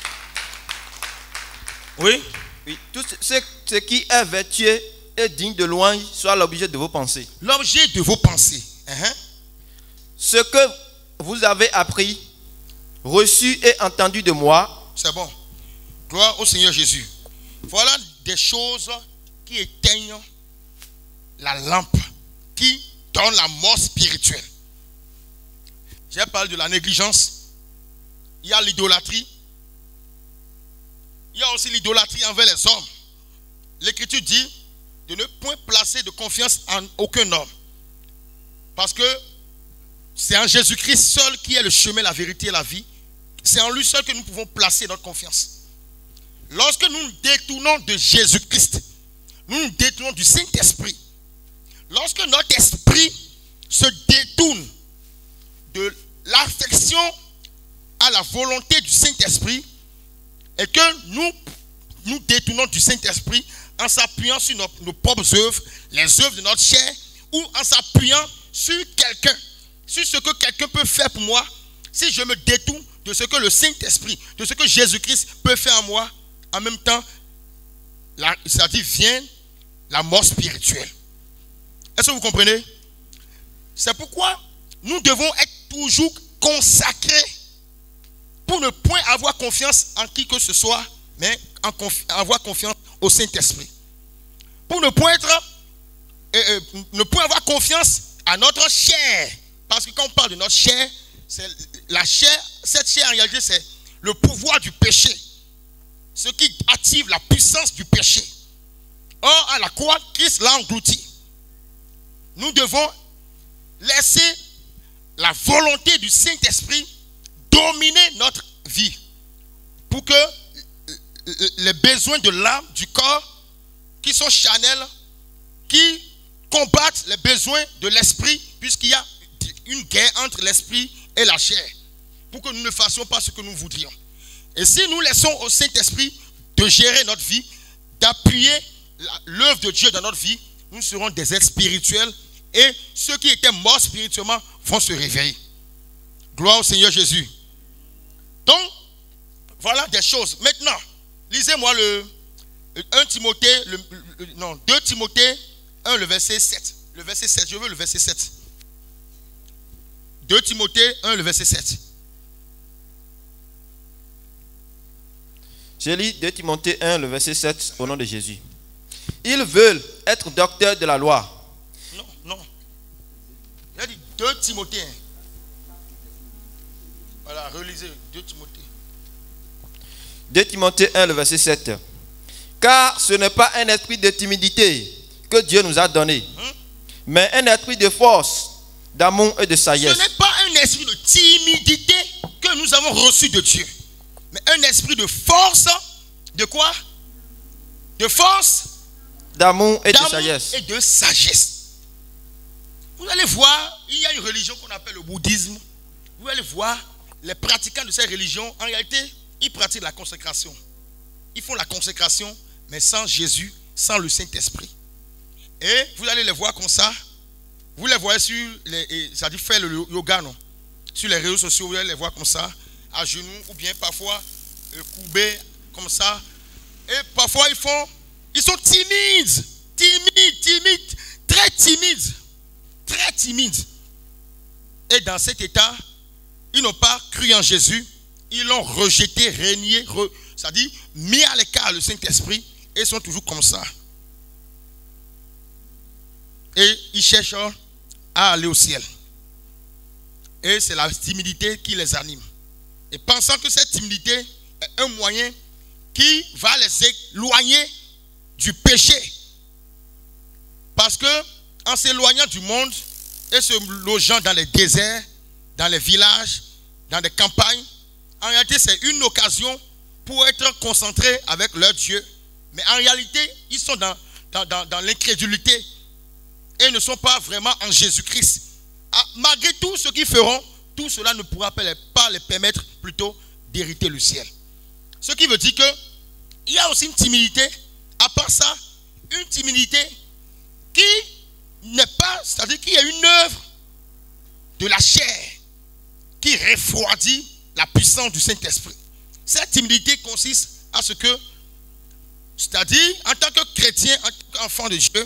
A: Oui?
B: Oui, tout ce, ce qui est vertueux et digne de louange soit l'objet de vos pensées.
A: L'objet de vos pensées. Uh-huh.
B: Ce que vous avez appris, reçu et entendu de moi.
A: C'est bon. Gloire au Seigneur Jésus. Voilà des choses qui éteignent la lampe, qui donnent la mort spirituelle. J'ai parlé de la négligence. Il y a l'idolâtrie. Il y a aussi l'idolâtrie envers les hommes. L'Écriture dit de ne point placer de confiance en aucun homme. Parce que c'est en Jésus-Christ seul qui est le chemin, la vérité et la vie. C'est en lui seul que nous pouvons placer notre confiance. Lorsque nous nous détournons de Jésus-Christ, nous nous détournons du Saint-Esprit. Lorsque notre esprit se détourne de l'affection à la volonté du Saint-Esprit, et que nous nous détournons du Saint-Esprit en s'appuyant sur nos, nos propres œuvres, les œuvres de notre chair, ou en s'appuyant sur quelqu'un, sur ce que quelqu'un peut faire pour moi, si je me détourne de ce que le Saint-Esprit, de ce que Jésus-Christ peut faire en moi, en même temps, c'est-à-dire vient la mort spirituelle. Est-ce que vous comprenez? C'est pourquoi nous devons être toujours consacrés pour ne point avoir confiance en qui que ce soit, mais en confi avoir confiance au Saint-Esprit. Pour ne point être, euh, euh, ne point avoir confiance à notre chair. Parce que quand on parle de notre chair, c'est la chair, cette chair en réalité c'est le pouvoir du péché. Ce qui active la puissance du péché. Or, à la croix, Christ l'a englouti. Nous devons laisser la volonté du Saint-Esprit dominer notre vie. Pour que les besoins de l'âme, du corps, qui sont charnels, qui combattent les besoins de l'esprit, puisqu'il y a une guerre entre l'esprit et la chair. Pour que nous ne fassions pas ce que nous voudrions. Et si nous laissons au Saint-Esprit de gérer notre vie, d'appuyer l'œuvre de Dieu dans notre vie, nous serons des êtres spirituels et ceux qui étaient morts spirituellement vont se réveiller. Gloire au Seigneur Jésus. Donc, voilà des choses. Maintenant, lisez-moi le un Timothée, le, le, non, deux Timothée un, le verset sept. Le verset sept, je veux le verset sept. deux Timothée un, le verset sept.
B: Je lis deux Timothée un, le verset sept, au nom de Jésus. Ils veulent être docteurs de la loi.
A: Non, non. Il a dit deux Timothée un. Voilà, relisez deux Timothée.
B: deux Timothée un, le verset sept. Car ce n'est pas un esprit de timidité que Dieu nous a donné, hum? mais un esprit de force, d'amour et de sagesse.
A: Ce n'est pas un esprit de timidité que nous avons reçu de Dieu, mais un esprit de force, de quoi? De force,
B: d'amour et de sagesse.
A: et de sagesse. Vous allez voir, il y a une religion qu'on appelle le bouddhisme. Vous allez voir, les pratiquants de cette religion, en réalité, ils pratiquent la consécration. Ils font la consécration, mais sans Jésus, sans le Saint-Esprit. Et vous allez les voir comme ça. Vous les voyez sur les, ça dit faire le yoga, non? Sur les réseaux sociaux, vous allez les voir comme ça, à genoux, ou bien parfois euh, courbés, comme ça. Et parfois ils font, ils sont timides, timides, timides, très timides, très timides. Et dans cet état, ils n'ont pas cru en Jésus, ils l'ont rejeté, régné, re, c'est-à-dire mis à l'écart le Saint-Esprit, et ils sont toujours comme ça. Et ils cherchent à aller au ciel. Et c'est la timidité qui les anime. Et pensant que cette timidité est un moyen qui va les éloigner du péché. Parce que en s'éloignant du monde et se logeant dans les déserts, dans les villages, dans les campagnes, en réalité c'est une occasion pour être concentrés avec leur Dieu. Mais en réalité, ils sont dans, dans, dans, dans l'incrédulité et ne sont pas vraiment en Jésus-Christ. Ah, malgré tout ce qu'ils feront, tout cela ne pourra pas les permettre plutôt d'hériter le ciel. Ce qui veut dire que il y a aussi une timidité, à part ça, une timidité qui n'est pas, c'est-à-dire qu'il y a une œuvre de la chair qui refroidit la puissance du Saint-Esprit. Cette timidité consiste à ce que, c'est-à-dire en tant que chrétien, en tant qu'enfant de Dieu,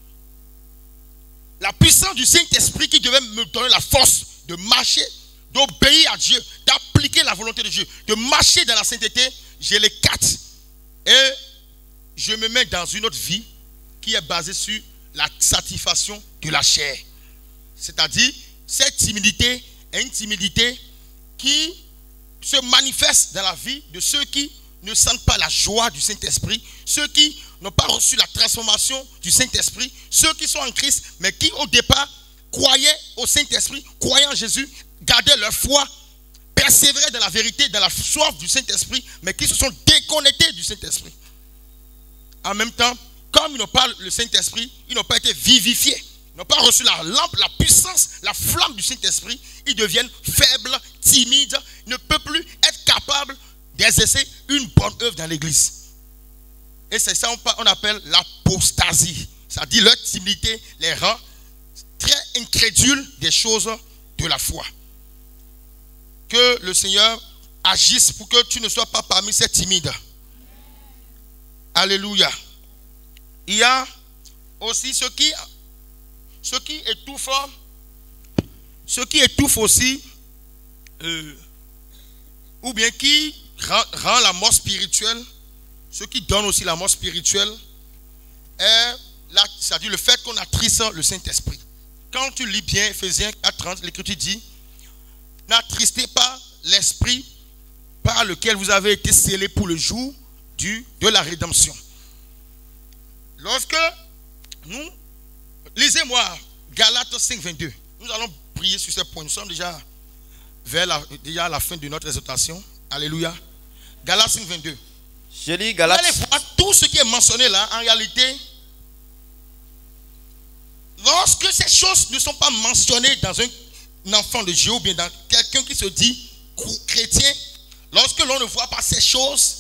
A: la puissance du Saint-Esprit qui devait me donner la force de marcher, d'obéir à Dieu, d'appliquer la volonté de Dieu, de marcher dans la sainteté, je l'écarte. Et je me mets dans une autre vie qui est basée sur la satisfaction de la chair. C'est-à-dire, cette timidité est une timidité qui se manifeste dans la vie de ceux qui ne sentent pas la joie du Saint-Esprit, ceux qui n'ont pas reçu la transformation du Saint-Esprit, ceux qui sont en Christ, mais qui au départ croyaient au Saint-Esprit, croyaient en Jésus, gardaient leur foi, persévéraient dans la vérité, dans la soif du Saint-Esprit, mais qui se sont déconnectés du Saint-Esprit. En même temps, comme ils n'ont pas le Saint-Esprit, ils n'ont pas été vivifiés, ils n'ont pas reçu la lampe, la puissance, la flamme du Saint-Esprit, ils deviennent faibles, timides, ne peuvent plus être capables d'exercer une bonne œuvre dans l'église. Et c'est ça qu'on appelle l'apostasie. C'est-à-dire leur timidité les rend très incrédules des choses de la foi. Que le Seigneur agisse pour que tu ne sois pas parmi ces timides. Alléluia. Il y a aussi ce qui, ce qui étouffe, ce qui étouffe aussi euh, ou bien qui rend, rend la mort spirituelle, ce qui donne aussi la mort spirituelle, est la, c'est-à-dire le fait qu'on attriste le Saint-Esprit. Quand tu lis bien Ephésiens quatre trente, l'Écriture dit, n'attristez pas l'Esprit par lequel vous avez été scellés pour le jour du, de la rédemption. Lorsque nous, lisez-moi Galates cinq vingt-deux, nous allons prier sur ce point. Nous sommes déjà vers la, déjà à la fin de notre exhortation. Alléluia. Galates cinq vingt-deux.
B: Je lis Galates.
A: Vous allez voir tout ce qui est mentionné là, en réalité, lorsque ces choses ne sont pas mentionnées dans un, un enfant de Dieu ou bien dans quelqu'un qui se dit chrétien, lorsque l'on ne voit pas ces choses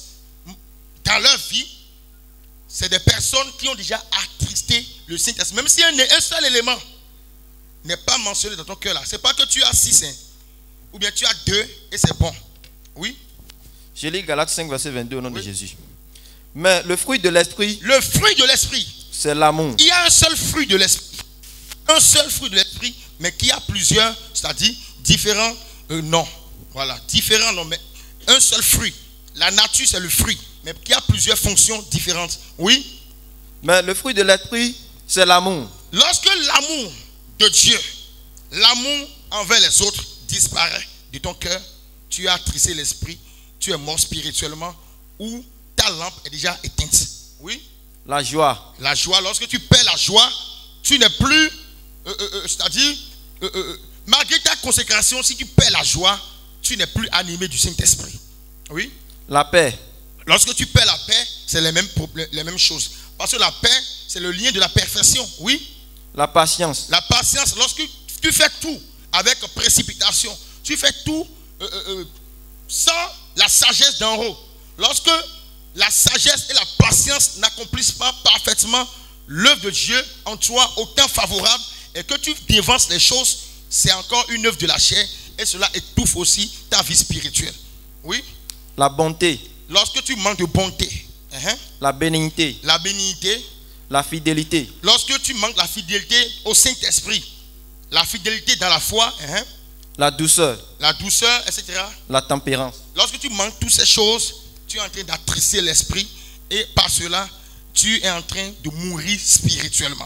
A: dans leur vie, c'est des personnes qui ont déjà attristé le Saint-Esprit. Même si un, un seul élément n'est pas mentionné dans ton cœur là, c'est pas que tu as six, hein, ou bien tu as deux et c'est bon. Oui.
B: Je lis Galates cinq, verset vingt-deux au nom
A: Oui.
B: de Jésus. Mais le fruit de l'esprit,
A: Le fruit de l'esprit,
B: c'est l'amour,
A: il y a un seul fruit de l'esprit. Un seul fruit de l'esprit, mais qui a plusieurs, c'est-à-dire différents euh, noms. Voilà, différents noms, mais un seul fruit. La nature, c'est le fruit, mais qui a plusieurs fonctions différentes. Oui.
B: mais le fruit de l'esprit, c'est l'amour,
A: Lorsque l'amour de Dieu, l'amour envers les autres disparaît de ton cœur, tu as attristé l'esprit, tu es mort spirituellement, ou ta lampe est déjà éteinte. Oui.
B: la joie,
A: La joie, lorsque tu perds la joie, tu n'es plus, euh, euh, euh, c'est-à-dire, euh, euh, malgré ta consécration, si tu perds la joie, tu n'es plus animé du Saint-Esprit. Oui.
B: la paix,
A: Lorsque tu perds la paix, c'est les mêmes, problèmes- les mêmes choses. Parce que la paix, c'est le lien de la perfection. Oui.
B: la patience,
A: La patience, lorsque tu fais tout avec précipitation, tu fais tout euh, euh, euh, sans la sagesse d'en haut. Lorsque la sagesse et la patience n'accomplissent pas parfaitement l'œuvre de Dieu en toi au temps favorable et que tu dévances les choses, c'est encore une œuvre de la chair et cela étouffe aussi ta vie spirituelle. Oui.
B: la bonté,
A: Lorsque tu manques de bonté, hein,
B: la bénignité,
A: la bénignité,
B: la fidélité,
A: lorsque tu manques la fidélité au Saint-Esprit, la fidélité dans la foi, hein,
B: la douceur,
A: la douceur, et cetera.
B: la tempérance.
A: Lorsque tu manques toutes ces choses, tu es en train d'attrister l'esprit et par cela, tu es en train de mourir spirituellement.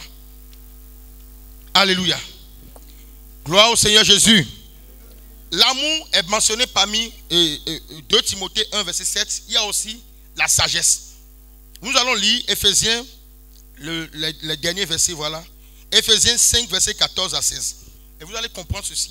A: Alléluia. Gloire au Seigneur Jésus. L'amour est mentionné parmi euh, euh, deux Timothée un, verset sept. Il y a aussi la sagesse. Nous allons lire Ephésiens, le, le, le dernier verset, voilà. Ephésiens cinq, verset quatorze à seize. Et vous allez comprendre ceci.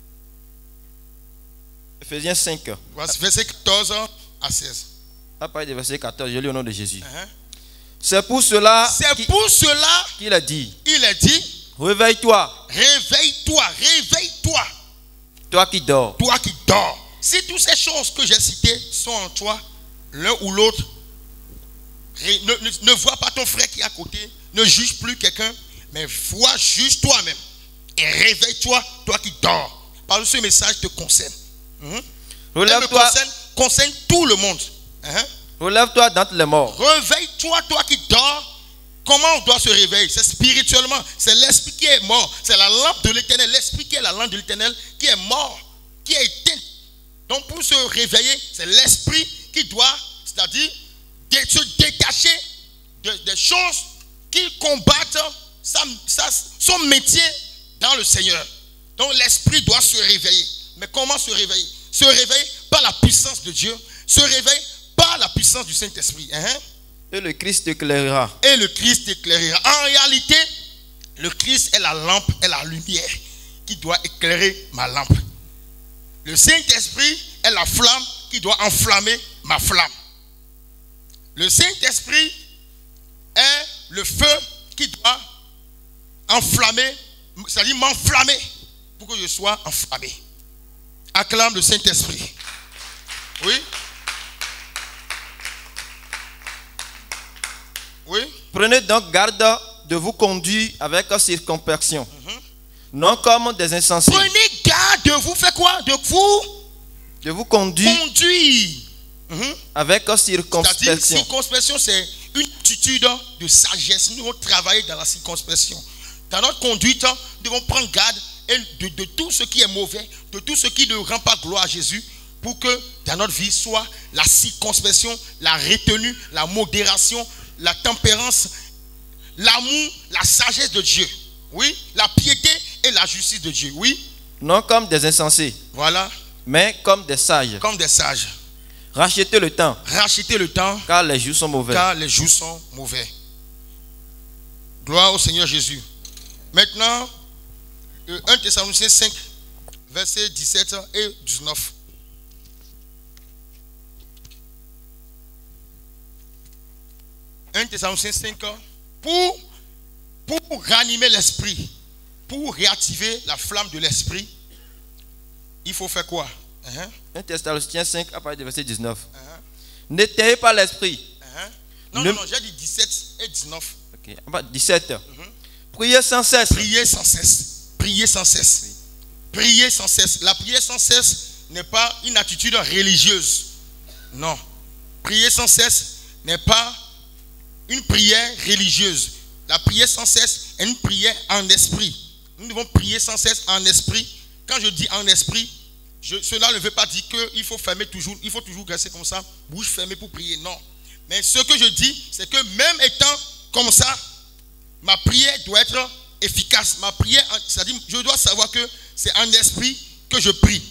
B: Ephésiens cinq,
A: Verset quatorze à seize.
B: à partir du verset quatorze, je lis au nom de Jésus.
A: Uh-huh.
B: C'est pour cela
A: C'est
B: qu'il
A: pour cela
B: qu'il a dit,
A: qu'il est dit,
B: réveille-toi,
A: réveille-toi, réveille-toi,
B: toi qui dors.
A: toi qui dors. Si toutes ces choses que j'ai citées sont en toi, l'un ou l'autre, ré- ne, ne, ne vois pas ton frère qui est à côté, ne juge plus quelqu'un, mais vois, juge toi-même. Et réveille-toi, toi qui dors. Parce que ce message te concerne. Mhm. Il me
B: Relève-toi,
A: concerne, concerne tout le monde. Hein?
B: relève-toi d'entre les morts.
A: Réveille-toi, toi qui dors. Comment on doit se réveiller? C'est spirituellement. C'est l'esprit qui est mort. C'est la lampe de l'éternel. L'esprit qui est la lampe de l'éternel qui est mort, qui est éteint. Donc pour se réveiller, c'est l'esprit qui doit, c'est-à-dire dé- se détacher de- des choses qui combattent sa- sa- son métier dans le Seigneur. Donc l'esprit doit se réveiller. Mais comment se réveiller? Se réveiller par la puissance de Dieu. Se réveiller par la puissance du Saint-Esprit. Hein?
B: Et le Christ t'éclairera.
A: Et le Christ éclairera. En réalité, le Christ est la lampe, est la lumière qui doit éclairer ma lampe. Le Saint-Esprit est la flamme qui doit enflammer ma flamme. Le Saint-Esprit est le feu qui doit enflammer, c'est-à-dire m'enflammer pour que je sois enflammé. Acclame le Saint-Esprit. Oui. Oui.
B: Prenez donc garde de vous conduire avec circonspection, non comme des insensés,
A: Prenez garde de vous, faites quoi? De vous
B: de vous conduire
A: conduire. Mhm.
B: avec
A: C'est-à-dire,
B: circonspection,
A: circonspection, c'est une attitude de sagesse. Nous devons travailler dans la circonspection. Dans notre conduite, nous devons prendre garde et de, de tout ce qui est mauvais, de tout ce qui ne rend pas gloire à Jésus, pour que dans notre vie soit la circonspection, la retenue, la modération, la tempérance, l'amour, la sagesse de Dieu. Oui, la piété et la justice de Dieu. Oui.
B: Non comme des insensés.
A: Voilà.
B: Mais comme des sages.
A: Comme des sages.
B: Rachetez le temps.
A: Rachetez le temps.
B: Car les jours sont mauvais.
A: Car les jours sont mauvais. Gloire au Seigneur Jésus. Maintenant, un Thessaloniciens cinq, versets dix-sept et dix-neuf. un Thessaloniciens cinq, pour, pour ranimer l'esprit, pour réactiver la flamme de l'esprit, il faut faire quoi? Uh-huh.
B: un Thessaloniciens cinq, à partir du verset dix-neuf.
A: Uh-huh.
B: N'éteignez pas l'esprit.
A: Uh-huh. Non,
B: ne...
A: non, non, j'ai dit dix-sept et dix-neuf.
B: Ok, dix-sept.
A: Uh-huh.
B: Priez sans cesse.
A: Priez sans cesse. Priez sans cesse. Oui. Priez sans cesse. La prière sans cesse n'est pas une attitude religieuse. Non. Prier sans cesse n'est pas une prière religieuse. La prière sans cesse est une prière en esprit. Nous devons prier sans cesse en esprit. Quand je dis en esprit, je, cela ne veut pas dire qu'il faut fermer toujours, il faut toujours rester comme ça, bouche fermée pour prier. Non. Mais ce que je dis, c'est que même étant comme ça, ma prière doit être efficace. Ma prière, c'est-à-dire, je dois savoir que c'est en esprit que je prie.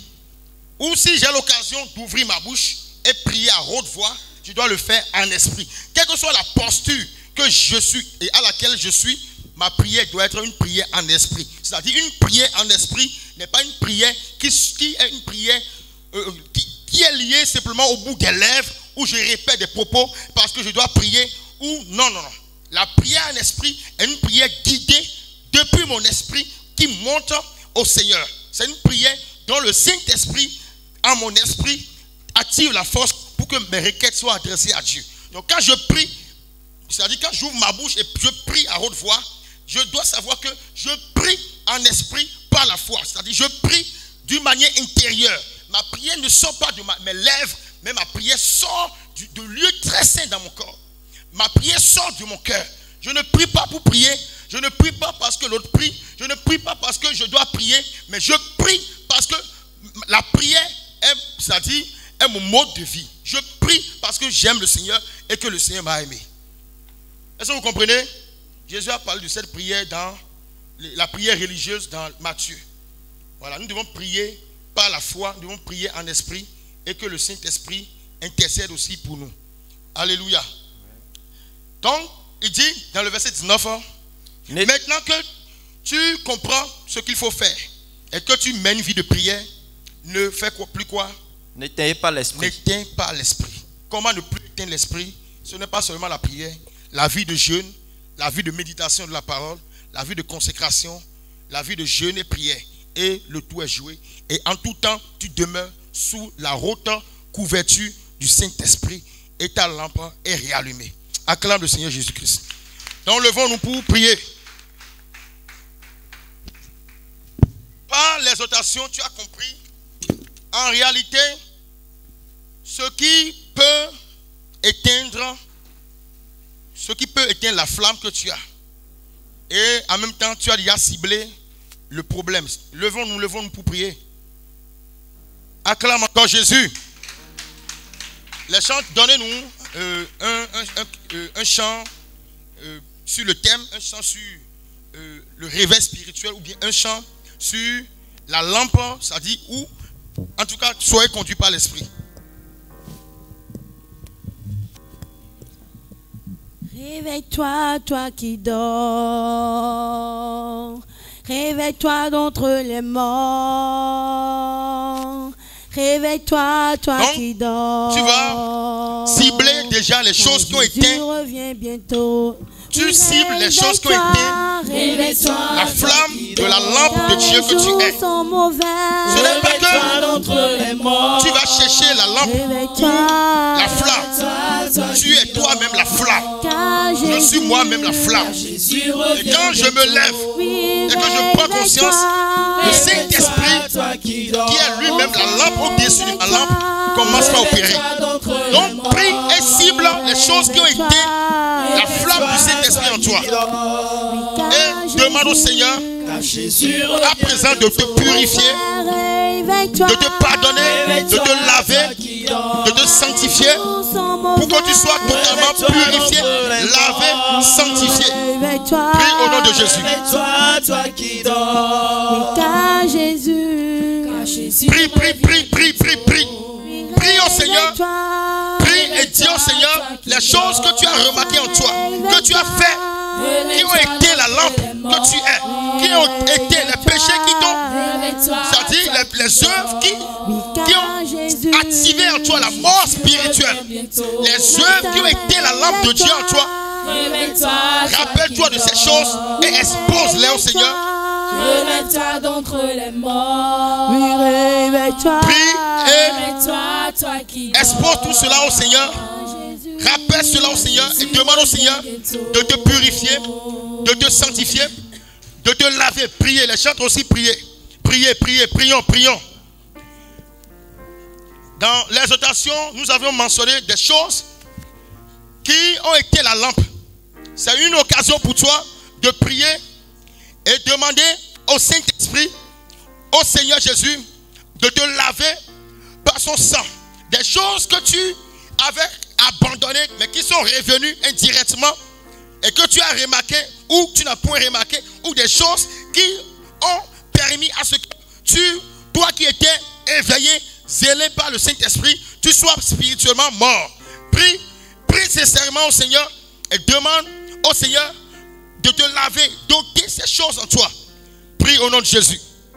A: Ou si j'ai l'occasion d'ouvrir ma bouche et prier à haute voix, je dois le faire en esprit. Quelle que soit la posture que je suis et à laquelle je suis, ma prière doit être une prière en esprit. C'est-à-dire une prière en esprit n'est pas une prière qui, qui est une prière euh, qui, qui est liée simplement au bout des lèvres où je répète des propos parce que je dois prier ou non, non, non. La prière en esprit est une prière guidée depuis mon esprit qui monte au Seigneur. C'est une prière dont le Saint-Esprit, en mon esprit, attire la force pour que mes requêtes soient adressées à Dieu. Donc quand je prie, c'est-à-dire quand j'ouvre ma bouche et je prie à haute voix, je dois savoir que je prie en esprit par la foi. C'est-à-dire je prie d'une manière intérieure. Ma prière ne sort pas de ma, mes lèvres, mais ma prière sort du, de lieu très saint dans mon corps. Ma prière sort de mon cœur. Je ne prie pas pour prier. Je ne prie pas parce que l'autre prie. Je ne prie pas parce que je dois prier. Mais je prie parce que la prière est, c'est-à-dire, est mon mode de vie. Je prie parce que j'aime le Seigneur et que le Seigneur m'a aimé. Est-ce que vous comprenez? Jésus a parlé de cette prière dans la prière religieuse dans Matthieu. Voilà, nous devons prier par la foi. Nous devons prier en esprit et que le Saint-Esprit intercède aussi pour nous. Alléluia. Donc, il dit dans le verset dix-neuf, maintenant que tu comprends ce qu'il faut faire et que tu mènes une vie de prière, ne fais quoi, plus quoi?
B: N'éteignez pas l'esprit.
A: N'éteins pas l'esprit. Comment ne plus éteindre l'esprit? Ce n'est pas seulement la prière, la vie de jeûne, la vie de méditation de la parole, la vie de consécration, la vie de jeûne et prière. Et le tout est joué. Et en tout temps, tu demeures sous la haute couverture du Saint-Esprit et ta lampe est réallumée. Acclame le Seigneur Jésus-Christ. Donc levons-nous pour prier. Par l'exhortation, tu as compris. En réalité, ce qui peut éteindre, ce qui peut éteindre la flamme que tu as. Et en même temps, tu as déjà ciblé le problème. Levons-nous, levons-nous pour prier. Acclame encore Jésus. Les chants, donnez-nous euh, un, un, un, euh, un chant euh, sur le thème, un chant sur euh, le réveil spirituel, ou bien un chant sur la lampe, c'est-à-dire où, en tout cas, soyez conduits par l'esprit.
C: Réveille-toi, toi qui dors. Réveille-toi d'entre les morts. Réveille-toi, toi
A: Donc,
C: qui dors.
A: Tu vas cibler déjà les choses qui ont été.
C: Reviens bientôt.
A: Tu cibles les choses qui ont été. La flamme de la lampe de Dieu que tu es. Ce n'est pas que tu vas chercher la lampe ou la flamme. Tu es toi-même la flamme. Je suis moi-même la flamme. Et quand je me lève et que je prends conscience, le Saint-Esprit, qui est lui-même la lampe au-dessus de ma lampe, commence à opérer. Donc prie et cible les choses qui ont été la flamme du Saint-Esprit en toi. Et demande au Seigneur à présent de te purifier,
C: Réveille-toi.
A: de te pardonner, de te laver, de te sanctifier, pour que tu sois totalement purifié, lavé, sanctifié.
C: Réveille-toi.
A: Prie au nom de Jésus.
D: Réveille-toi, toi qui dors.
C: Car Jésus.
D: Car Jésus
A: Prie, prie, prie, prie, prie, prie. Prie au Seigneur.
C: Réveille-toi.
A: Prie et dis au Seigneur les choses que tu as remarquées en toi, que tu as fait, qui ont été la lampe que tu es, qui ont été les péchés qui t'ont, c'est-à-dire les, les œuvres qui, qui ont activé en toi la mort spirituelle, les œuvres qui ont été la lampe de Dieu en toi. Rappelle-toi de ces choses et expose-les au Seigneur.
D: Réveille-toi d'entre les morts.
C: Oui, réveille-toi.
A: Prie et
D: Réveille-toi, toi qui
A: expose tout cela au Seigneur. Rappelle cela au Seigneur et demande au Seigneur de te purifier, de te sanctifier, de te laver. Priez, les chantres aussi priez. Priez, priez, prions, prions. Dans l'exhortation, nous avions mentionné des choses qui ont été la lampe. C'est une occasion pour toi de prier et demander au Saint-Esprit, au Seigneur Jésus, de te laver par son sang. Des choses que tu avais abandonnées, mais qui sont revenues indirectement et que tu as remarqué ou tu n'as point remarqué, ou des choses qui ont permis à ce que tu, toi qui étais éveillé, zélé par le Saint-Esprit, tu sois spirituellement mort. Prie, prie sincèrement au Seigneur et demande au Seigneur de te laver, d'ôter ces choses en toi. Prie au nom de Jésus.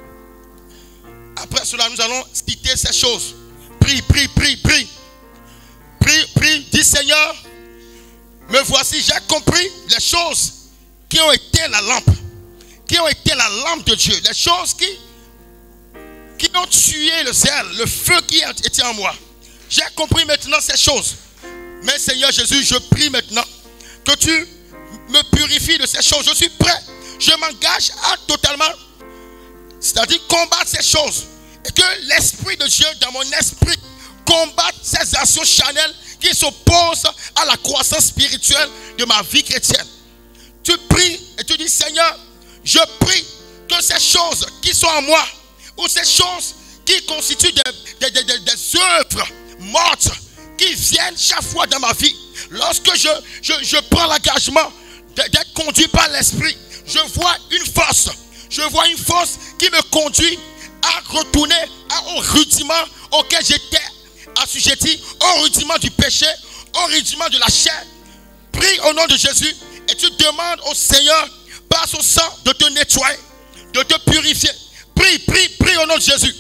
A: Après cela, nous allons citer ces choses. Prie, prie, prie, prie. Prie, prie, dis Seigneur, me voici, j'ai compris les choses qui ont été la lampe, qui ont été la lampe de Dieu, les choses qui, qui ont tué le zèle, le feu qui était en moi. J'ai compris maintenant ces choses. Mais Seigneur Jésus, je prie maintenant que tu me purifies de ces choses. Je suis prêt. Je m'engage à totalement, c'est-à-dire combattre ces choses. Et que l'Esprit de Dieu dans mon esprit combatte ces actions charnelles qui s'opposent à la croissance spirituelle de ma vie chrétienne. Tu pries et tu dis Seigneur, je prie que ces choses qui sont en moi, ou ces choses qui constituent des, des, des, des œuvres mortes, qui viennent chaque fois dans ma vie, lorsque je, je, je prends l'engagement d'être conduit par l'Esprit, je vois une force, je vois une force qui me conduit à retourner au rudiment auquel j'étais assujetti, au rudiment du péché, au rudiment de la chair. Prie au nom de Jésus et tu demandes au Seigneur par son sang de te nettoyer, de te purifier. Prie, prie, prie au nom de Jésus.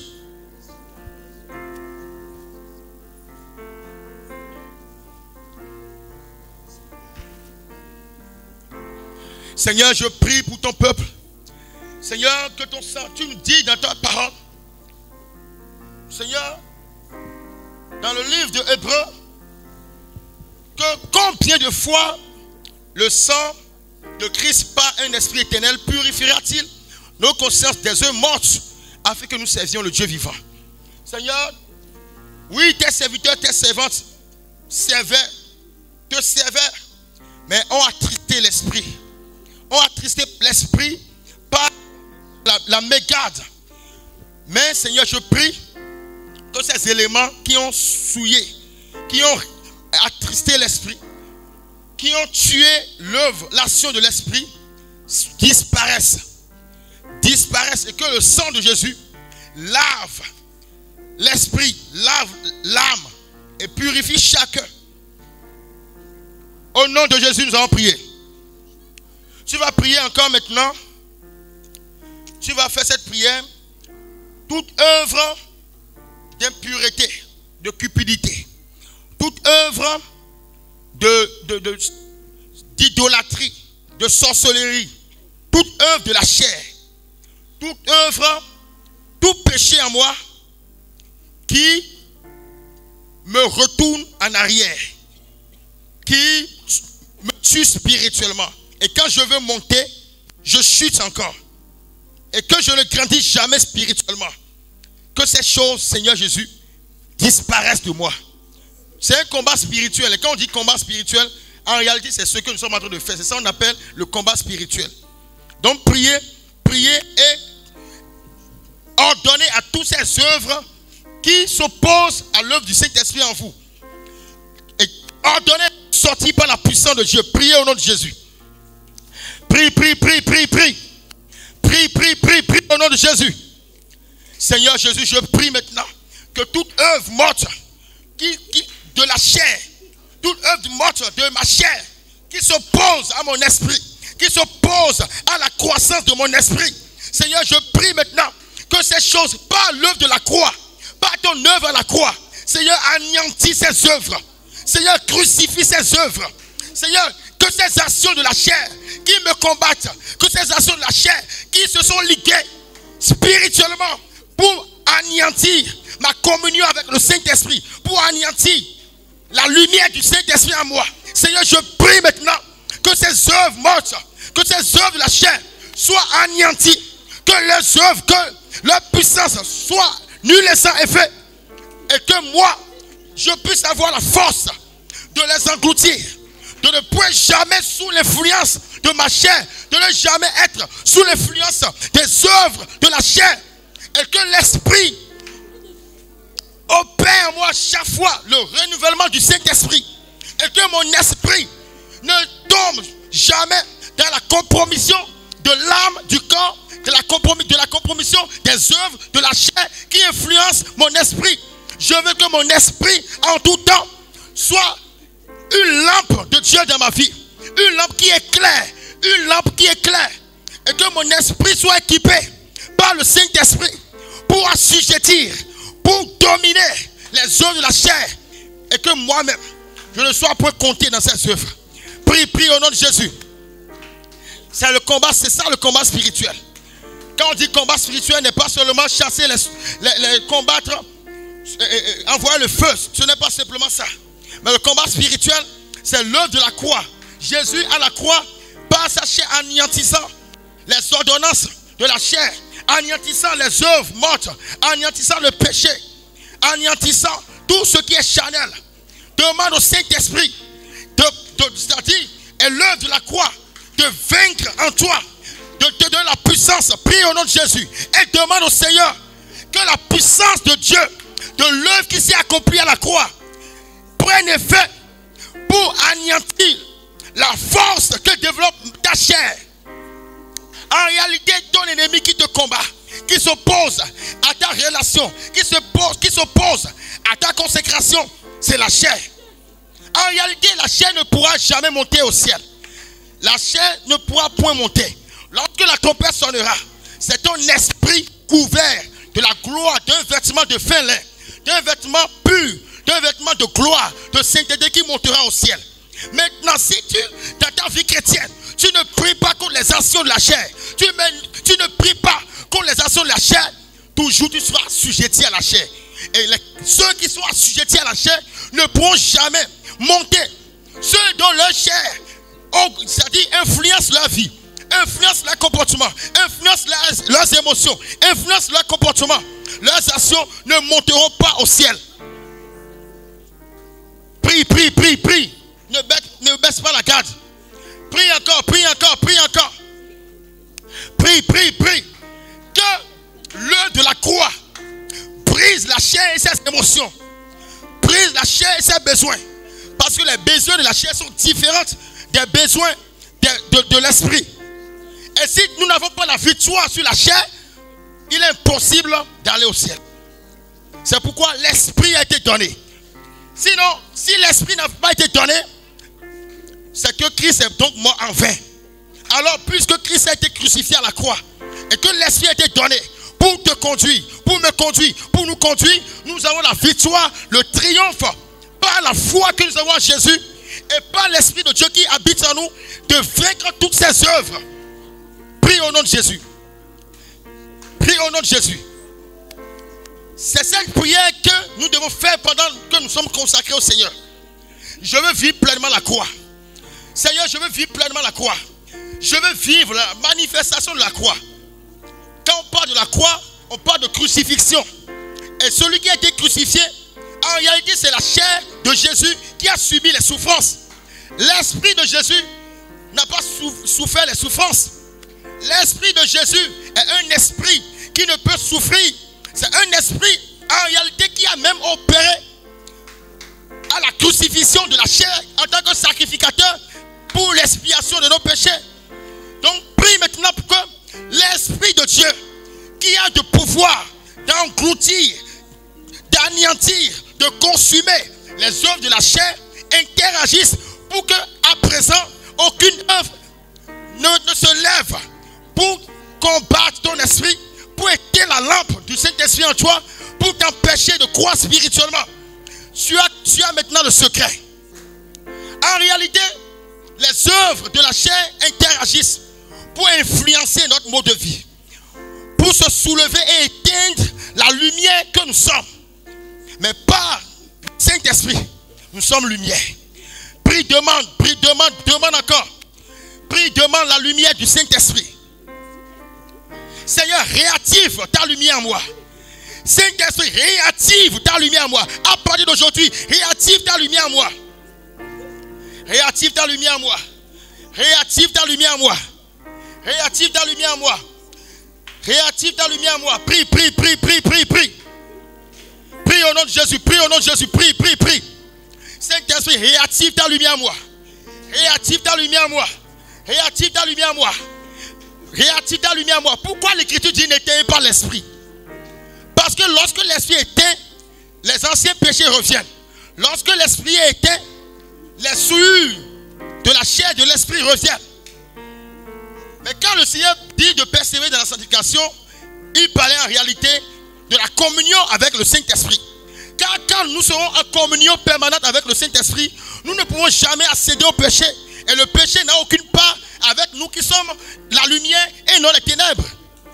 A: Seigneur, je prie pour ton peuple. Seigneur, que ton sang, tu me dis dans ta parole, Seigneur, dans le livre de Hébreux, que combien de fois le sang de Christ par un esprit éternel purifiera-t-il nos consciences des œuvres mortes afin que nous servions le Dieu vivant. Seigneur, oui, tes serviteurs, tes servantes servaient, te servaient, mais ont attristé l'esprit. Ont attristé l'esprit par la, la mégade. Mais Seigneur, je prie que ces éléments qui ont souillé, qui ont attristé l'esprit, qui ont tué l'œuvre, l'action de l'esprit, disparaissent. Disparaissent et que le sang de Jésus lave l'esprit, lave l'âme et purifie chacun. Au nom de Jésus, nous allons prier. Tu vas prier encore maintenant. Tu vas faire cette prière. Toute œuvre d'impureté, de cupidité, toute œuvre de, de, de, d'idolâtrie, de sorcellerie, toute œuvre de la chair, toute œuvre, tout péché en moi qui me retourne en arrière, qui me tue spirituellement. Et quand je veux monter, je chute encore. Et que je ne grandis jamais spirituellement. Que ces choses, Seigneur Jésus, disparaissent de moi. C'est un combat spirituel. Et quand on dit combat spirituel, en réalité, c'est ce que nous sommes en train de faire. C'est ça qu'on appelle le combat spirituel. Donc, priez, priez et ordonnez à toutes ces œuvres qui s'opposent à l'œuvre du Saint-Esprit en vous. Et ordonnez de sortir par la puissance de Dieu. Priez au nom de Jésus. Prie, prie, prie, prie, prie. Prie, prie, prie, prie au nom de Jésus. Seigneur Jésus, je prie maintenant que toute œuvre morte qui, qui, de la chair, toute œuvre morte de ma chair qui s'oppose à mon esprit, qui s'oppose à la croissance de mon esprit. Seigneur, je prie maintenant que ces choses, par l'œuvre de la croix, par ton œuvre à la croix, Seigneur, anéantis ces œuvres. Seigneur, crucifie ces œuvres. Seigneur, que ces actions de la chair qui me combattent, que ces actions de la chair qui se sont liguées spirituellement pour anéantir ma communion avec le Saint-Esprit, pour anéantir la lumière du Saint-Esprit en moi. Seigneur, je prie maintenant que ces œuvres mortes, que ces œuvres de la chair soient anéanties, que les œuvres, que leur puissance soit nulle et sans effet, et que moi, je puisse avoir la force de les engloutir, de ne point jamais sous l'influence de ma chair, de ne jamais être sous l'influence des œuvres de la chair, et que l'Esprit opère en moi chaque fois le renouvellement du Saint-Esprit, et que mon esprit ne tombe jamais dans la compromission de l'âme, du corps, de la, compromis, de la compromission des œuvres de la chair qui influencent mon esprit. Je veux que mon esprit en tout temps soit une lampe de Dieu dans ma vie, une lampe qui éclaire, une lampe qui éclaire, et que mon esprit soit équipé par le Saint-Esprit pour assujettir, pour dominer les œuvres de la chair, et que moi-même je ne sois point compté dans ces œuvres. Prie, prie au nom de Jésus. C'est le combat, c'est ça le combat spirituel. Quand on dit combat spirituel, n'est pas seulement chasser, les, les, les combattre, euh, euh, envoyer le feu. Ce n'est pas simplement ça. Mais le combat spirituel, c'est l'œuvre de la croix. Jésus à la croix, par sa chair, anéantissant les ordonnances de la chair, anéantissant les œuvres mortes, anéantissant le péché, anéantissant tout ce qui est charnel. Demande au Saint-Esprit, de, de, c'est-à-dire, et l'œuvre de la croix, de vaincre en toi, de te donner la puissance. Prie au nom de Jésus et demande au Seigneur que la puissance de Dieu, de l'œuvre qui s'est accomplie à la croix, prenne effet pour anéantir la force que développe ta chair. En réalité, ton ennemi qui te combat, qui s'oppose à ta relation, qui s'oppose, qui s'oppose à ta consécration, c'est la chair. En réalité, la chair ne pourra jamais monter au ciel. La chair ne pourra point monter. Lorsque la trompette sonnera, c'est ton esprit couvert de la gloire d'un vêtement de fin lin, d'un vêtement pur, d'un vêtement de gloire, de sainteté qui montera au ciel. Maintenant, si tu, dans ta vie chrétienne, tu ne pries pas contre les actions de la chair, tu, tu ne pries pas contre les actions de la chair, toujours tu seras assujetti à la chair. Et les, ceux qui sont assujettis à la chair ne pourront jamais monter. Ceux dont leur chair, c'est-à-dire influence leur vie, influence leur comportement, influence leurs, leurs émotions, influence leur comportement, leurs actions ne monteront pas au ciel. Prie, prie, prie, prie. Ne baisse, ne baisse pas la garde. Prie encore, prie encore, prie encore. Prie, prie, prie. Que l'œuvre de la croix brise la chair et ses émotions. Brise la chair et ses besoins. Parce que les besoins de la chair sont différents des besoins de, de, de l'esprit. Et si nous n'avons pas la victoire sur la chair, il est impossible d'aller au ciel. C'est pourquoi l'esprit a été donné. Sinon, si l'esprit n'a pas été donné, c'est que Christ est donc mort en vain. Alors, puisque Christ a été crucifié à la croix, et que l'esprit a été donné pour te conduire, pour me conduire, pour nous conduire, nous avons la victoire, le triomphe, par la foi que nous avons en Jésus, et par l'Esprit de Dieu qui habite en nous, de vaincre toutes ces œuvres. Prie au nom de Jésus. Prie au nom de Jésus. C'est cette prière que nous devons faire pendant que nous sommes consacrés au Seigneur. Je veux vivre pleinement la croix. Seigneur, je veux vivre pleinement la croix. Je veux vivre la manifestation de la croix. Quand on parle de la croix, on parle de crucifixion. Et celui qui a été crucifié, en réalité, c'est la chair de Jésus qui a subi les souffrances. L'esprit de Jésus n'a pas souffert les souffrances. L'esprit de Jésus est un esprit qui ne peut souffrir. C'est un esprit en réalité qui a même opéré à la crucifixion de la chair en tant que sacrificateur pour l'expiation de nos péchés. Donc prie maintenant pour que l'Esprit de Dieu qui a de pouvoir d'engloutir, d'anéantir, de consumer les œuvres de la chair interagisse pour que à présent aucune œuvre ne, ne se lève pour combattre ton esprit, pour éteindre la lampe du Saint-Esprit en toi, pour t'empêcher de croire spirituellement. Tu as, tu as maintenant le secret. En réalité, les œuvres de la chair interagissent pour influencer notre mode de vie, pour se soulever et éteindre la lumière que nous sommes. Mais par Saint-Esprit, nous sommes lumière. Prie, demande, prie, demande, demande encore. Prie, demande la lumière du Saint-Esprit. Seigneur, réactive ta lumière en moi. Saint-Esprit, réactive ta lumière en moi. À partir d'aujourd'hui, réactive ta lumière en moi. Réactive ta lumière en moi. Réactive ta lumière en moi. Réactive ta lumière en moi. Réactive ta lumière en moi. Prie, prie, prie, prie, prie, prie. Prie au nom de Jésus, prie au nom de Jésus, prie, prie, prie. Saint-Esprit, réactive ta lumière en moi. Réactive ta lumière en moi. Réactive ta lumière en moi. Réactive ta lumière en moi. Pourquoi l'Écriture dit n'éteignez pas l'Esprit? Parce que lorsque l'Esprit est éteint, les anciens péchés reviennent. Lorsque l'Esprit est éteint, les souillures de la chair et de l'Esprit reviennent. Mais quand le Seigneur dit de persévérer dans la sanctification, il parlait en réalité de la communion avec le Saint-Esprit. Car quand nous serons en communion permanente avec le Saint-Esprit, nous ne pourrons jamais accéder au péché. Et le péché n'a aucune part avec nous qui sommes la lumière et non les ténèbres.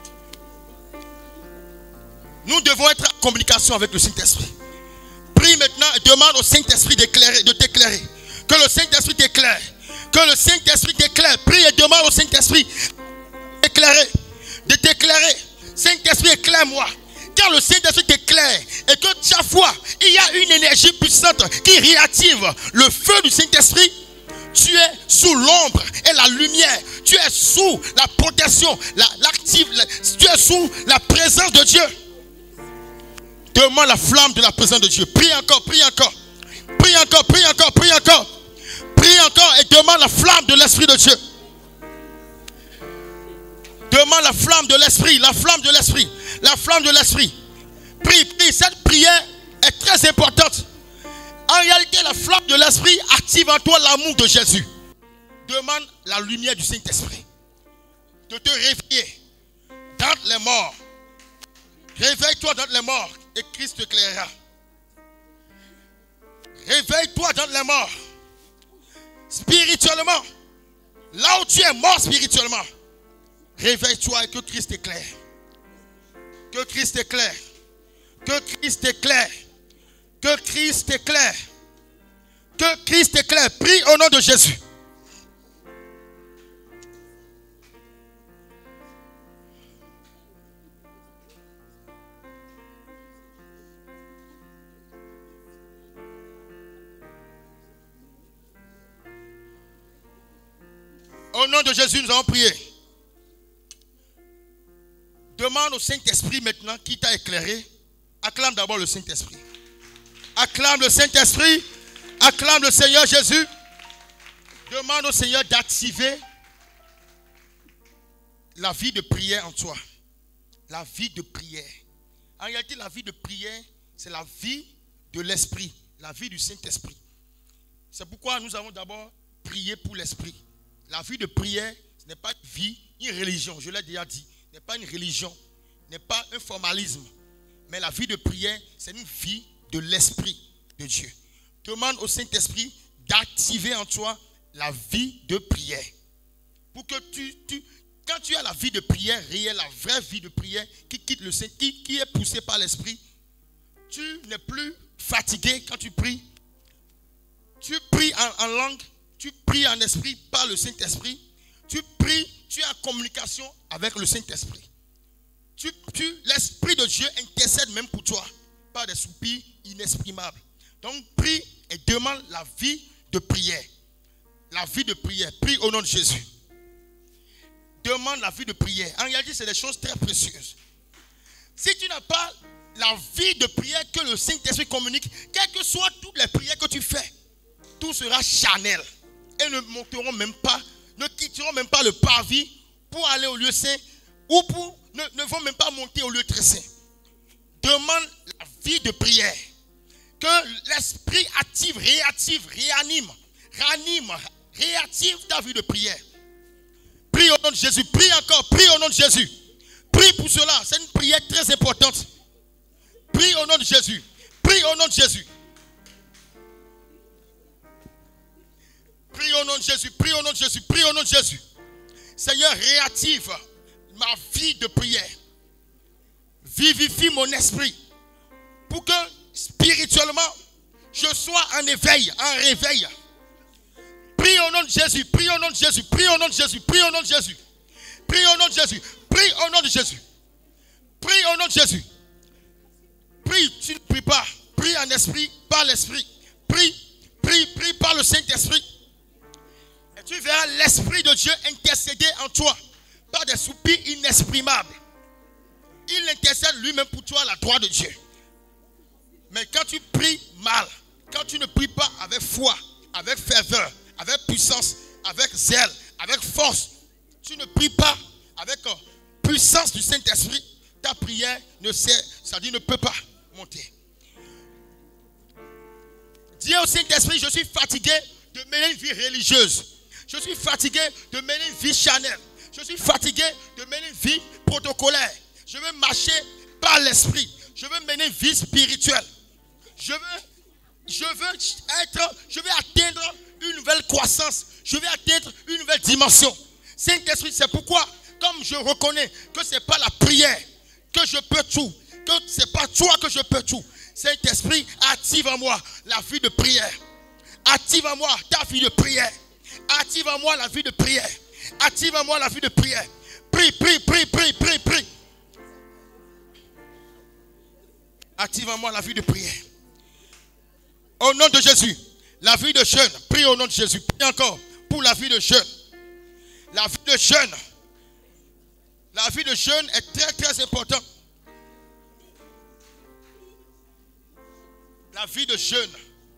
A: Nous devons être en communication avec le Saint-Esprit. Prie maintenant et demande au Saint-Esprit d'éclairer, de t'éclairer. Que le Saint-Esprit t'éclaire. Que le Saint-Esprit t'éclaire. Prie et demande au Saint-Esprit d'éclairer. De t'éclairer. Saint-Esprit, éclaire-moi. Car le Saint-Esprit t'éclaire. Et que chaque fois, il y a une énergie puissante qui réactive le feu du Saint-Esprit. Tu es sous l'ombre et la lumière. Tu es sous la protection. La, l'active, la, tu es sous la présence de Dieu. Demande la flamme de la présence de Dieu. Prie encore, prie encore. Prie encore, prie encore, prie encore. Prie encore et demande la flamme de l'Esprit de Dieu. Demande la flamme de l'Esprit, la flamme de l'Esprit, la flamme de l'Esprit. Prie, prie. Cette prière est très importante. En réalité, la flamme de l'Esprit active en toi l'amour de Jésus. Demande la lumière du Saint-Esprit de te réveiller d'entre les morts. Réveille-toi d'entre les morts et Christ t'éclairera. Réveille-toi d'entre les morts. Spirituellement, là où tu es mort spirituellement, réveille-toi et que Christ t'éclaire. Que Christ t'éclaire. Que Christ t'éclaire. Que Christ t'éclaire. Que Christ t'éclaire. Prie au nom de Jésus. Au nom de Jésus, nous allons prier. Demande au Saint-Esprit maintenant qui t'a éclairé. Acclame d'abord le Saint-Esprit. Acclame le Saint-Esprit. Acclame le Seigneur Jésus. Demande au Seigneur d'activer la vie de prière en toi. La vie de prière. En réalité, la vie de prière, c'est la vie de l'Esprit. La vie du Saint-Esprit. C'est pourquoi nous avons d'abord prié pour l'Esprit. La vie de prière, ce n'est pas une vie, une religion. Je l'ai déjà dit. Ce n'est pas une religion. Ce n'est pas un formalisme. Mais la vie de prière, c'est une vie de l'Esprit de Dieu. Demande au Saint-Esprit d'activer en toi la vie de prière. Pour que tu, tu, quand tu as la vie de prière réelle, la vraie vie de prière qui quitte le Saint, qui, qui est poussée par l'Esprit, tu n'es plus fatigué quand tu pries. Tu pries en, en langue, tu pries en esprit par le Saint-Esprit. Tu pries, tu es en communication avec le Saint-Esprit. Tu, tu, l'Esprit de Dieu intercède même pour toi par des soupirs inexprimables. Donc prie et demande la vie de prière. La vie de prière. Prie au nom de Jésus. Demande la vie de prière. En réalité, c'est des choses très précieuses. Si tu n'as pas la vie de prière que le Saint-Esprit communique, quelles que soient toutes les prières que tu fais, tout sera charnel. Et ne monteront même pas, ne quitteront même pas le parvis pour aller au lieu saint, ou pour, ne, ne vont même pas monter au lieu très saint. Demande la vie de prière. Que l'Esprit active, réactive, réanime, ranime, réactive ta vie de prière. Prie au nom de Jésus, prie encore, prie au nom de Jésus. Prie pour cela, c'est une prière très importante. Prie au nom de Jésus, prie au nom de Jésus. Prie au nom de Jésus, prie au nom de Jésus, prie au nom de Jésus. Seigneur, réactive ma vie de prière. Vivifie mon esprit pour que spirituellement je sois en éveil, en réveil. Prie au nom de Jésus, prie au nom de Jésus, prie au nom de Jésus, prie au nom de Jésus. Prie au nom de Jésus, prie au nom de Jésus. Prie au nom de Jésus. Prie, tu ne pries pas. Prie en esprit, par l'esprit. Prie, prie, prie par le Saint-Esprit. Et tu verras l'Esprit de Dieu intercéder en toi par des soupirs inexprimables. Il intercède lui-même pour toi à la droite de Dieu. Mais quand tu pries mal, quand tu ne pries pas avec foi, avec ferveur, avec puissance, avec zèle, avec force, tu ne pries pas avec euh, puissance du Saint-Esprit, ta prière ne sert, c'est-à-dire ne peut pas monter. Dis au Saint-Esprit, je suis fatigué de mener une vie religieuse. Je suis fatigué de mener une vie charnelle. Je suis fatigué de mener une vie protocolaire. Je veux marcher par l'Esprit. Je veux mener une vie spirituelle. Je veux, je veux être, je veux atteindre une nouvelle croissance. Je veux atteindre une nouvelle dimension. Saint-Esprit, c'est pourquoi, comme je reconnais que ce n'est pas la prière que je peux tout, que ce n'est pas toi que je peux tout. Saint-Esprit, active en moi la vie de prière. Active en moi ta vie de prière. Active en moi la vie de prière. Active en moi la vie de prière. Prie, prie, prie, prie, prie, prie. Active en moi la vie de prière. Au nom de Jésus, la vie de jeûne. Prie au nom de Jésus. Prie encore pour la vie de jeûne. La vie de jeûne. La vie de jeûne est très très importante. La vie de jeûne.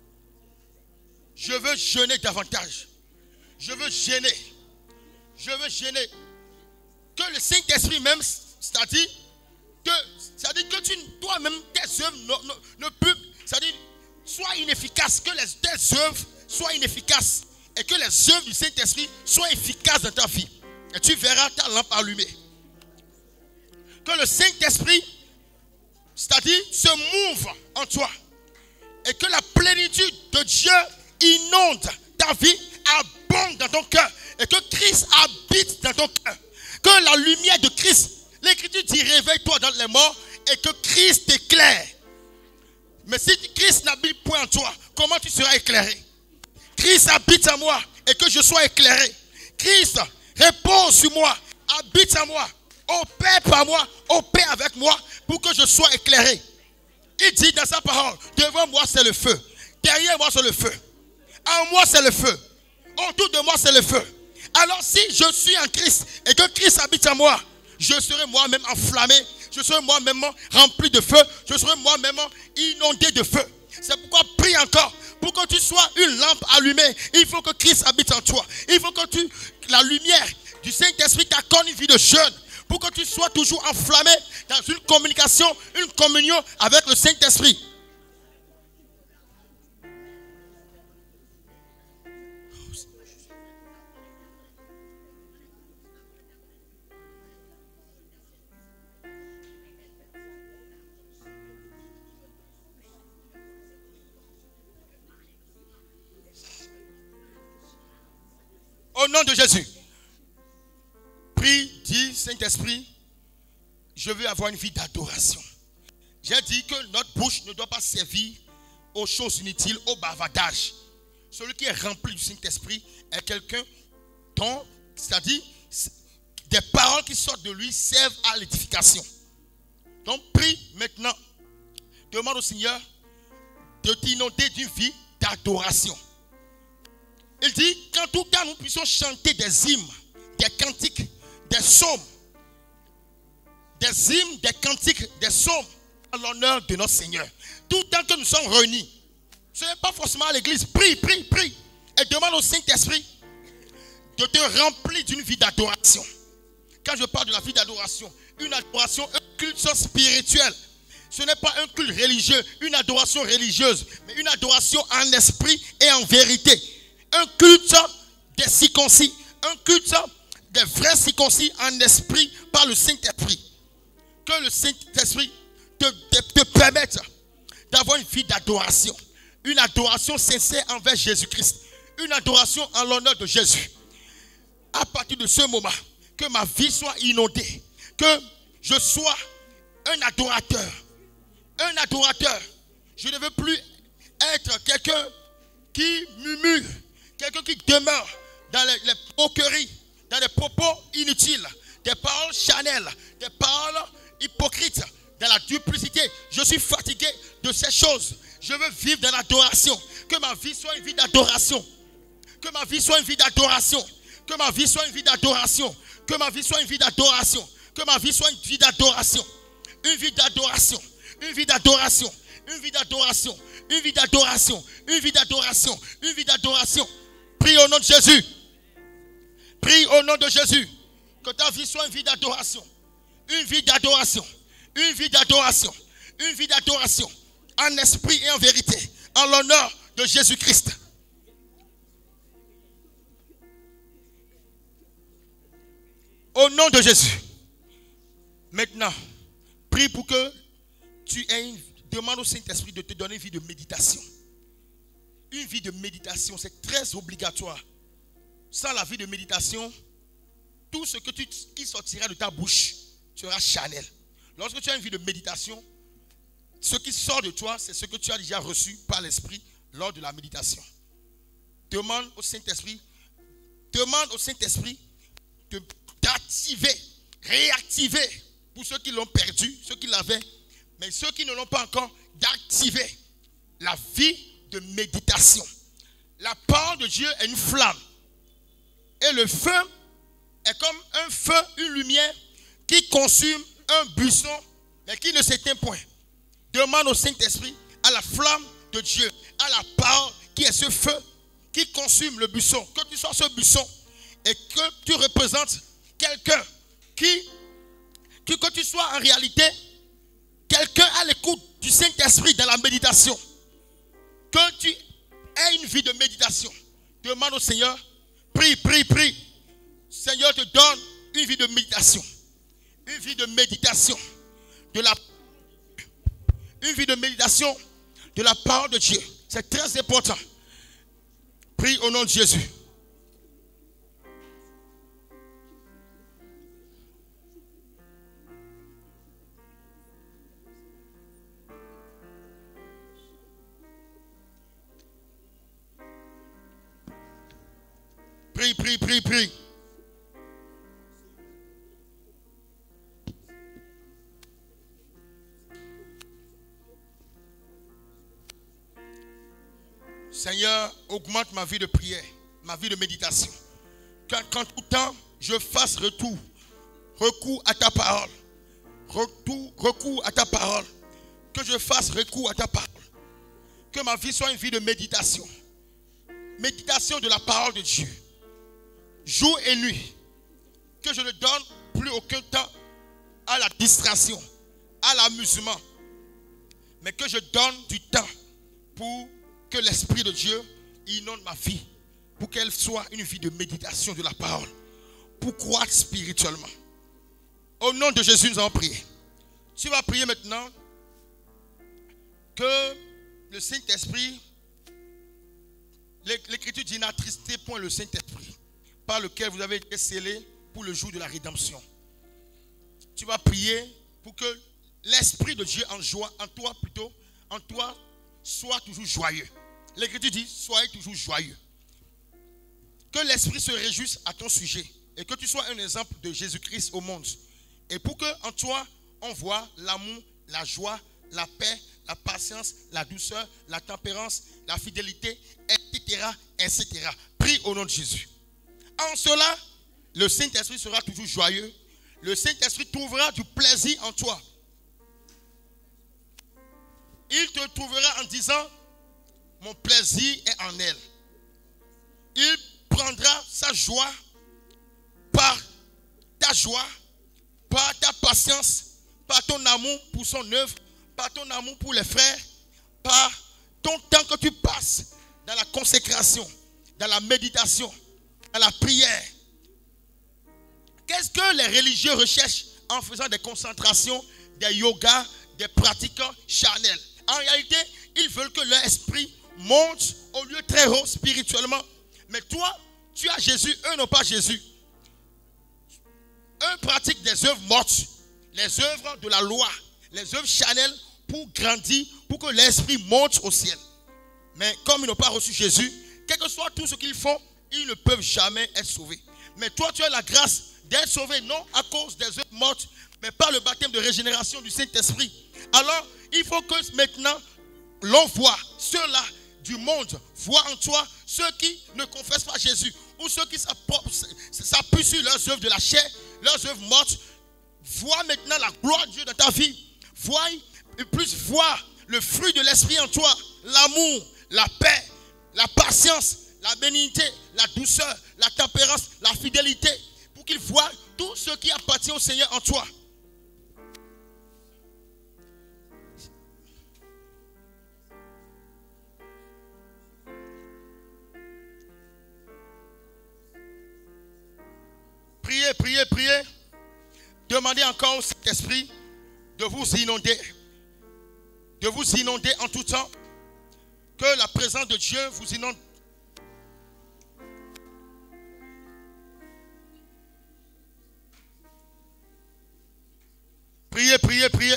A: Je veux jeûner davantage. Je veux jeûner. Je veux jeûner. Que le Saint-Esprit même, c'est-à-dire que, c'est-à-dire que tu, toi-même, tes œuvres ne, ne, ne peuvent, c'est-à-dire, soient inefficaces. Que les, tes œuvres soient inefficaces. Et que les œuvres du Saint-Esprit soient efficaces dans ta vie. Et tu verras ta lampe allumée. Que le Saint-Esprit, c'est-à-dire, se mouve en toi. Et que la plénitude de Dieu inonde ta vie, abonde dans ton cœur. Et que Christ habite dans ton cœur. Que la lumière de Christ, l'Écriture dit réveille-toi dans les morts et que Christ t'éclaire. Mais si Christ n'habite point en toi, comment tu seras éclairé? Christ habite en moi et que je sois éclairé. Christ repose sur moi, habite en moi, opère par moi, opère avec moi pour que je sois éclairé. Il dit dans sa parole, devant moi c'est le feu, derrière moi c'est le feu, en moi c'est le feu, autour de moi c'est le feu. Alors si je suis en Christ et que Christ habite en moi, je serai moi-même enflammé, je serai moi-même rempli de feu, je serai moi-même inondé de feu. C'est pourquoi prie encore, pour que tu sois une lampe allumée, il faut que Christ habite en toi. Il faut que tu, la lumière du Saint-Esprit t'accorde une vie de jeûne, pour que tu sois toujours enflammé dans une communication, une communion avec le Saint-Esprit. Au nom de Jésus, prie, dis Saint-Esprit, je veux avoir une vie d'adoration. J'ai dit que notre bouche ne doit pas servir aux choses inutiles, au bavardage. Celui qui est rempli du Saint-Esprit est quelqu'un dont, c'est-à-dire, des paroles qui sortent de lui servent à l'édification. Donc prie maintenant, demande au Seigneur de t'inonder d'une vie d'adoration. Il dit qu'en tout temps nous puissions chanter des hymnes, des cantiques, des psaumes, des hymnes, des cantiques, des psaumes en l'honneur de notre Seigneur. Tout le temps que nous sommes réunis, ce n'est pas forcément à l'église. Prie, prie, prie. Et demande au Saint-Esprit de te remplir d'une vie d'adoration. Quand je parle de la vie d'adoration, une adoration, un culte spirituel. Ce n'est pas un culte religieux, une adoration religieuse, mais une adoration en esprit et en vérité. Un culte des circoncis, un culte des vrais circoncis en esprit par le Saint-Esprit. Que le Saint-Esprit te, te, te permette d'avoir une vie d'adoration. Une adoration sincère envers Jésus-Christ. Une adoration en l'honneur de Jésus. À partir de ce moment, que ma vie soit inondée. Que je sois un adorateur. Un adorateur. Je ne veux plus être quelqu'un qui murmure. Quelqu'un qui demeure dans les, les moqueries, dans les propos inutiles, des paroles charnelles, des paroles hypocrites, dans la duplicité. Je suis fatigué de ces choses. Je veux vivre dans l'adoration. Que ma vie soit une vie d'adoration. Que ma vie soit une vie d'adoration. Que ma vie soit une vie d'adoration. Que ma vie soit une vie d'adoration. Que ma vie soit une vie d'adoration. Une vie d'adoration. Une vie d'adoration. Une vie d'adoration. Une vie d'adoration. Une vie d'adoration. Une vie d'adoration. Prie au nom de Jésus. Prie au nom de Jésus. Que ta vie soit une vie d'adoration. Une vie d'adoration. Une vie d'adoration. Une vie d'adoration. En esprit et en vérité. En l'honneur de Jésus-Christ. Au nom de Jésus. Maintenant, prie pour que tu aies une... Demande au Saint-Esprit de te donner une vie de méditation. Une vie de méditation, c'est très obligatoire. Sans la vie de méditation, tout ce que tu, qui sortira de ta bouche sera charnel. Lorsque tu as une vie de méditation, ce qui sort de toi, c'est ce que tu as déjà reçu par l'Esprit lors de la méditation. Demande au Saint-Esprit, demande au Saint-Esprit de, d'activer, réactiver, pour ceux qui l'ont perdu, ceux qui l'avaient, mais ceux qui ne l'ont pas encore, d'activer la vie de méditation. La parole de Dieu est une flamme. Et le feu est comme un feu, une lumière qui consume un buisson, mais qui ne s'éteint point. Demande au Saint-Esprit, à la flamme de Dieu, à la parole qui est ce feu qui consume le buisson. Que tu sois ce buisson et que tu représentes quelqu'un qui, qui, que tu sois en réalité quelqu'un à l'écoute du Saint-Esprit dans la méditation. Que tu aies une vie de méditation. Demande au Seigneur, prie, prie, prie. Seigneur te donne une vie de méditation. Une vie de méditation. De la, une vie de méditation de la parole de Dieu. C'est très important. Prie au nom de Jésus. Prie, prie, prie, prie. Seigneur, augmente ma vie de prière, ma vie de méditation. Qu'en tout temps, je fasse retour, recours à ta parole. Retour, recours à ta parole. Que je fasse recours à ta parole. Que ma vie soit une vie de méditation. Méditation de la parole de Dieu. Jour et nuit, que je ne donne plus aucun temps à la distraction, à l'amusement, mais que je donne du temps pour que l'Esprit de Dieu inonde ma vie, pour qu'elle soit une vie de méditation de la parole, pour croître spirituellement. Au nom de Jésus, nous allons prier. Tu vas prier maintenant que le Saint-Esprit, l'Écriture dit n'attristez point le Saint-Esprit, par lequel vous avez été scellés pour le jour de la rédemption. Tu vas prier pour que l'Esprit de Dieu en joie, en toi plutôt, en toi, soit toujours joyeux. L'Écriture dit, soyez toujours joyeux. Que l'Esprit se réjouisse à ton sujet et que tu sois un exemple de Jésus-Christ au monde. Et pour que en toi, on voit l'amour, la joie, la paix, la patience, la douceur, la tempérance, la fidélité, et cetera, et cetera. Prie au nom de Jésus. En cela, le Saint-Esprit sera toujours joyeux. le Saint-Esprit trouvera du plaisir en toi. Il te trouvera en disant, mon plaisir est en elle. Il prendra sa joie par ta joie, par ta patience, par ton amour pour son œuvre, par ton amour pour les frères, par ton temps que tu passes dans la consécration, dans la méditation, dans la prière. Qu'est-ce que les religieux recherchent en faisant des concentrations, des yogas, des pratiques charnelles? En réalité, ils veulent que leur esprit monte au lieu très haut spirituellement. Mais toi, tu as Jésus, eux n'ont pas Jésus. Eux pratiquent des œuvres mortes, les œuvres de la loi, les œuvres charnelles pour grandir, pour que l'esprit monte au ciel. Mais comme ils n'ont pas reçu Jésus, quel que soit tout ce qu'ils font, ils ne peuvent jamais être sauvés. Mais toi, tu as la grâce d'être sauvé, non à cause des œuvres mortes, mais par le baptême de régénération du Saint-Esprit. Alors, il faut que maintenant, l'on voit ceux-là du monde, voient en toi ceux qui ne confessent pas Jésus, ou ceux qui s'appuient sur leurs œuvres de la chair, leurs œuvres mortes. Vois maintenant la gloire de Dieu dans ta vie. Vois, et plus voir le fruit de l'esprit en toi, l'amour, la paix, la patience, la bénignité, la douceur, la tempérance, la fidélité, pour qu'ils voient tout ce qui appartient au Seigneur en toi. Priez, priez, priez. Demandez encore au Saint-Esprit de vous inonder. De vous inonder en tout temps. Que la présence de Dieu vous inonde. Priez, priez, priez.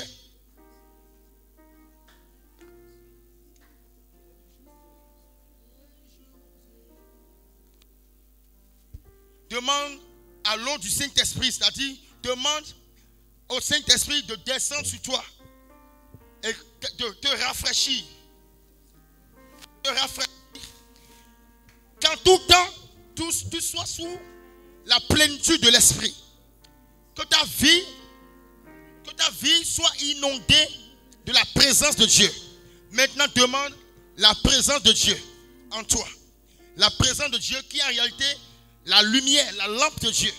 A: Demande à l'eau du Saint-Esprit, c'est-à-dire demande au Saint-Esprit de descendre sur toi et de te rafraîchir. Te rafraîchir. Qu'en tout temps, tu, tu sois sous la plénitude de l'Esprit. Que ta vie, que ta vie soit inondée de la présence de Dieu. Maintenant, demande la présence de Dieu en toi. La présence de Dieu qui est en réalité la lumière, la lampe de Dieu.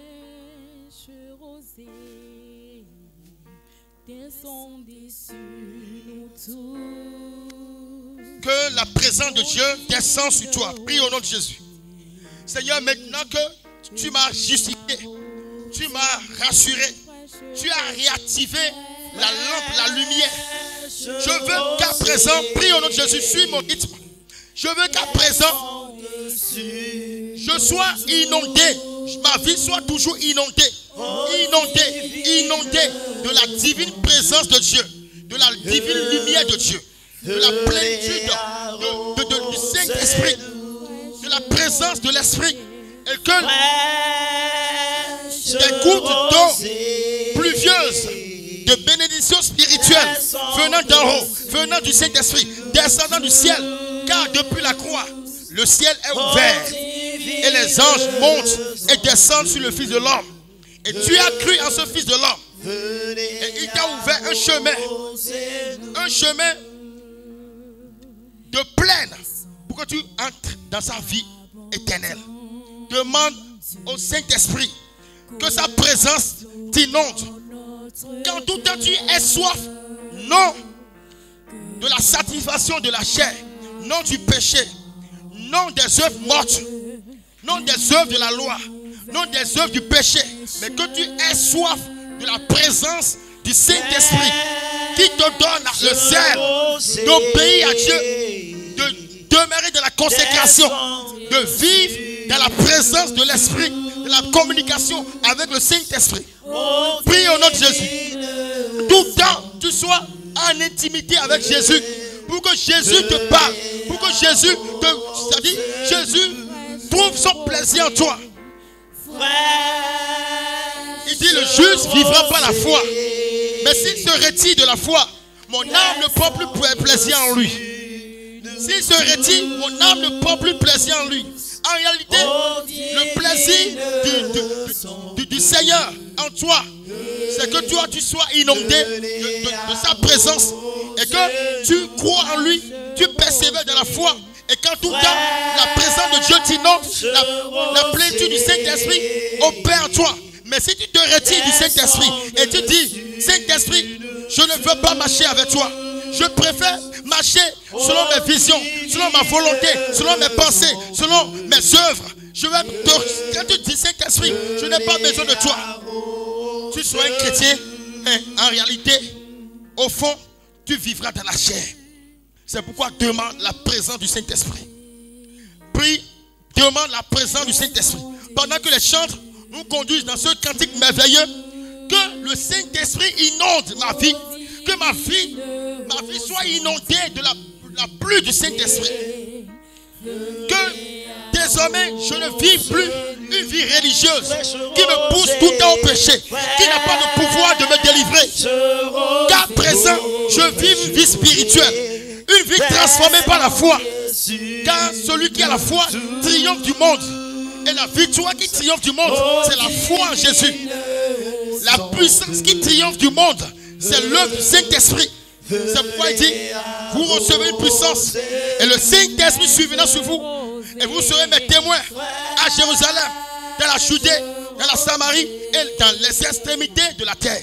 A: Que la présence de Dieu descende sur toi. Prie au nom de Jésus. Seigneur, maintenant que tu m'as justifié, tu m'as rassuré, tu as réactivé la lampe, la lumière. Je veux qu'à présent, prie au nom de Jésus, suis mon rythme. Je veux qu'à présent, je sois inondé, ma vie soit toujours inondée, inondée, inondée de la divine présence de Dieu, de la divine lumière de Dieu, de la plénitude de, de, de, du Saint-Esprit, de la présence de l'Esprit, et que des gouttes d'eau pluvieuses de bénédiction spirituelle venant d'en haut, venant du Saint-Esprit, descendant du ciel, car depuis la croix, le ciel est ouvert et les anges montent et descendent sur le Fils de l'homme. Et tu as cru en ce Fils de l'homme. Et il t'a ouvert un chemin, un chemin de plaine pour que tu entres dans sa vie éternelle. Demande au Saint-Esprit que sa présence t'inonde. Qu'en tout temps tu aies soif, non de la satisfaction de la chair, non du péché, non des œuvres mortes, non des œuvres de la loi, non des œuvres du péché, mais que tu aies soif de la présence du Saint-Esprit qui te donne le zèle d'obéir à Dieu, de demeurer dans la consécration, de vivre dans la présence de l'Esprit, de la communication avec le Saint-Esprit. Prie au nom de Jésus. Tout le temps, tu sois en intimité avec Jésus, pour que Jésus te parle, pour que Jésus te, c'est-à-dire Jésus trouve son plaisir en toi. Il dit le juste vivra par la foi, mais s'il se retire de la foi, mon âme ne prend plus plaisir en lui. S'il se retire, mon âme ne prend plus plaisir en lui. En réalité, le plaisir du, du, du, du Seigneur en toi, c'est que toi tu sois inondé de, de, de sa présence et que tu crois en lui, tu persévères dans la foi. Et quand tout le temps, la présence de Dieu t'inonde, la, la plénitude du Saint-Esprit opère en toi. Mais si tu te retires du Saint-Esprit et tu dis, Saint-Esprit, je ne veux pas marcher avec toi. Je préfère marcher selon mes visions, selon ma volonté, selon mes pensées, selon mes œuvres. Je vais te, quand tu dis Saint-Esprit, je n'ai pas besoin de toi. Tu sois un chrétien, mais en réalité, au fond, tu vivras dans la chair. C'est pourquoi demande la présence du Saint-Esprit. Prie, demande la présence du Saint-Esprit. Pendant que les chantres nous conduisent dans ce cantique merveilleux, que le Saint-Esprit inonde ma vie, que ma vie, ma vie soit inondée de la, la pluie du Saint-Esprit. Que désormais je ne vive plus une vie religieuse qui me pousse tout le temps au péché, qui n'a pas le pouvoir de me délivrer. Qu'à présent, je vis une vie spirituelle. Une vie transformée par la foi. Car celui qui a la foi triomphe du monde. Et la victoire qui triomphe du monde, c'est la foi en Jésus. La puissance qui triomphe du monde, c'est l'œuvre du Saint-Esprit. C'est pourquoi il dit, vous recevez une puissance. Et le Saint-Esprit suivra sur vous. Et vous serez mes témoins à Jérusalem, dans la Judée, dans la Samarie et dans les extrémités de la terre.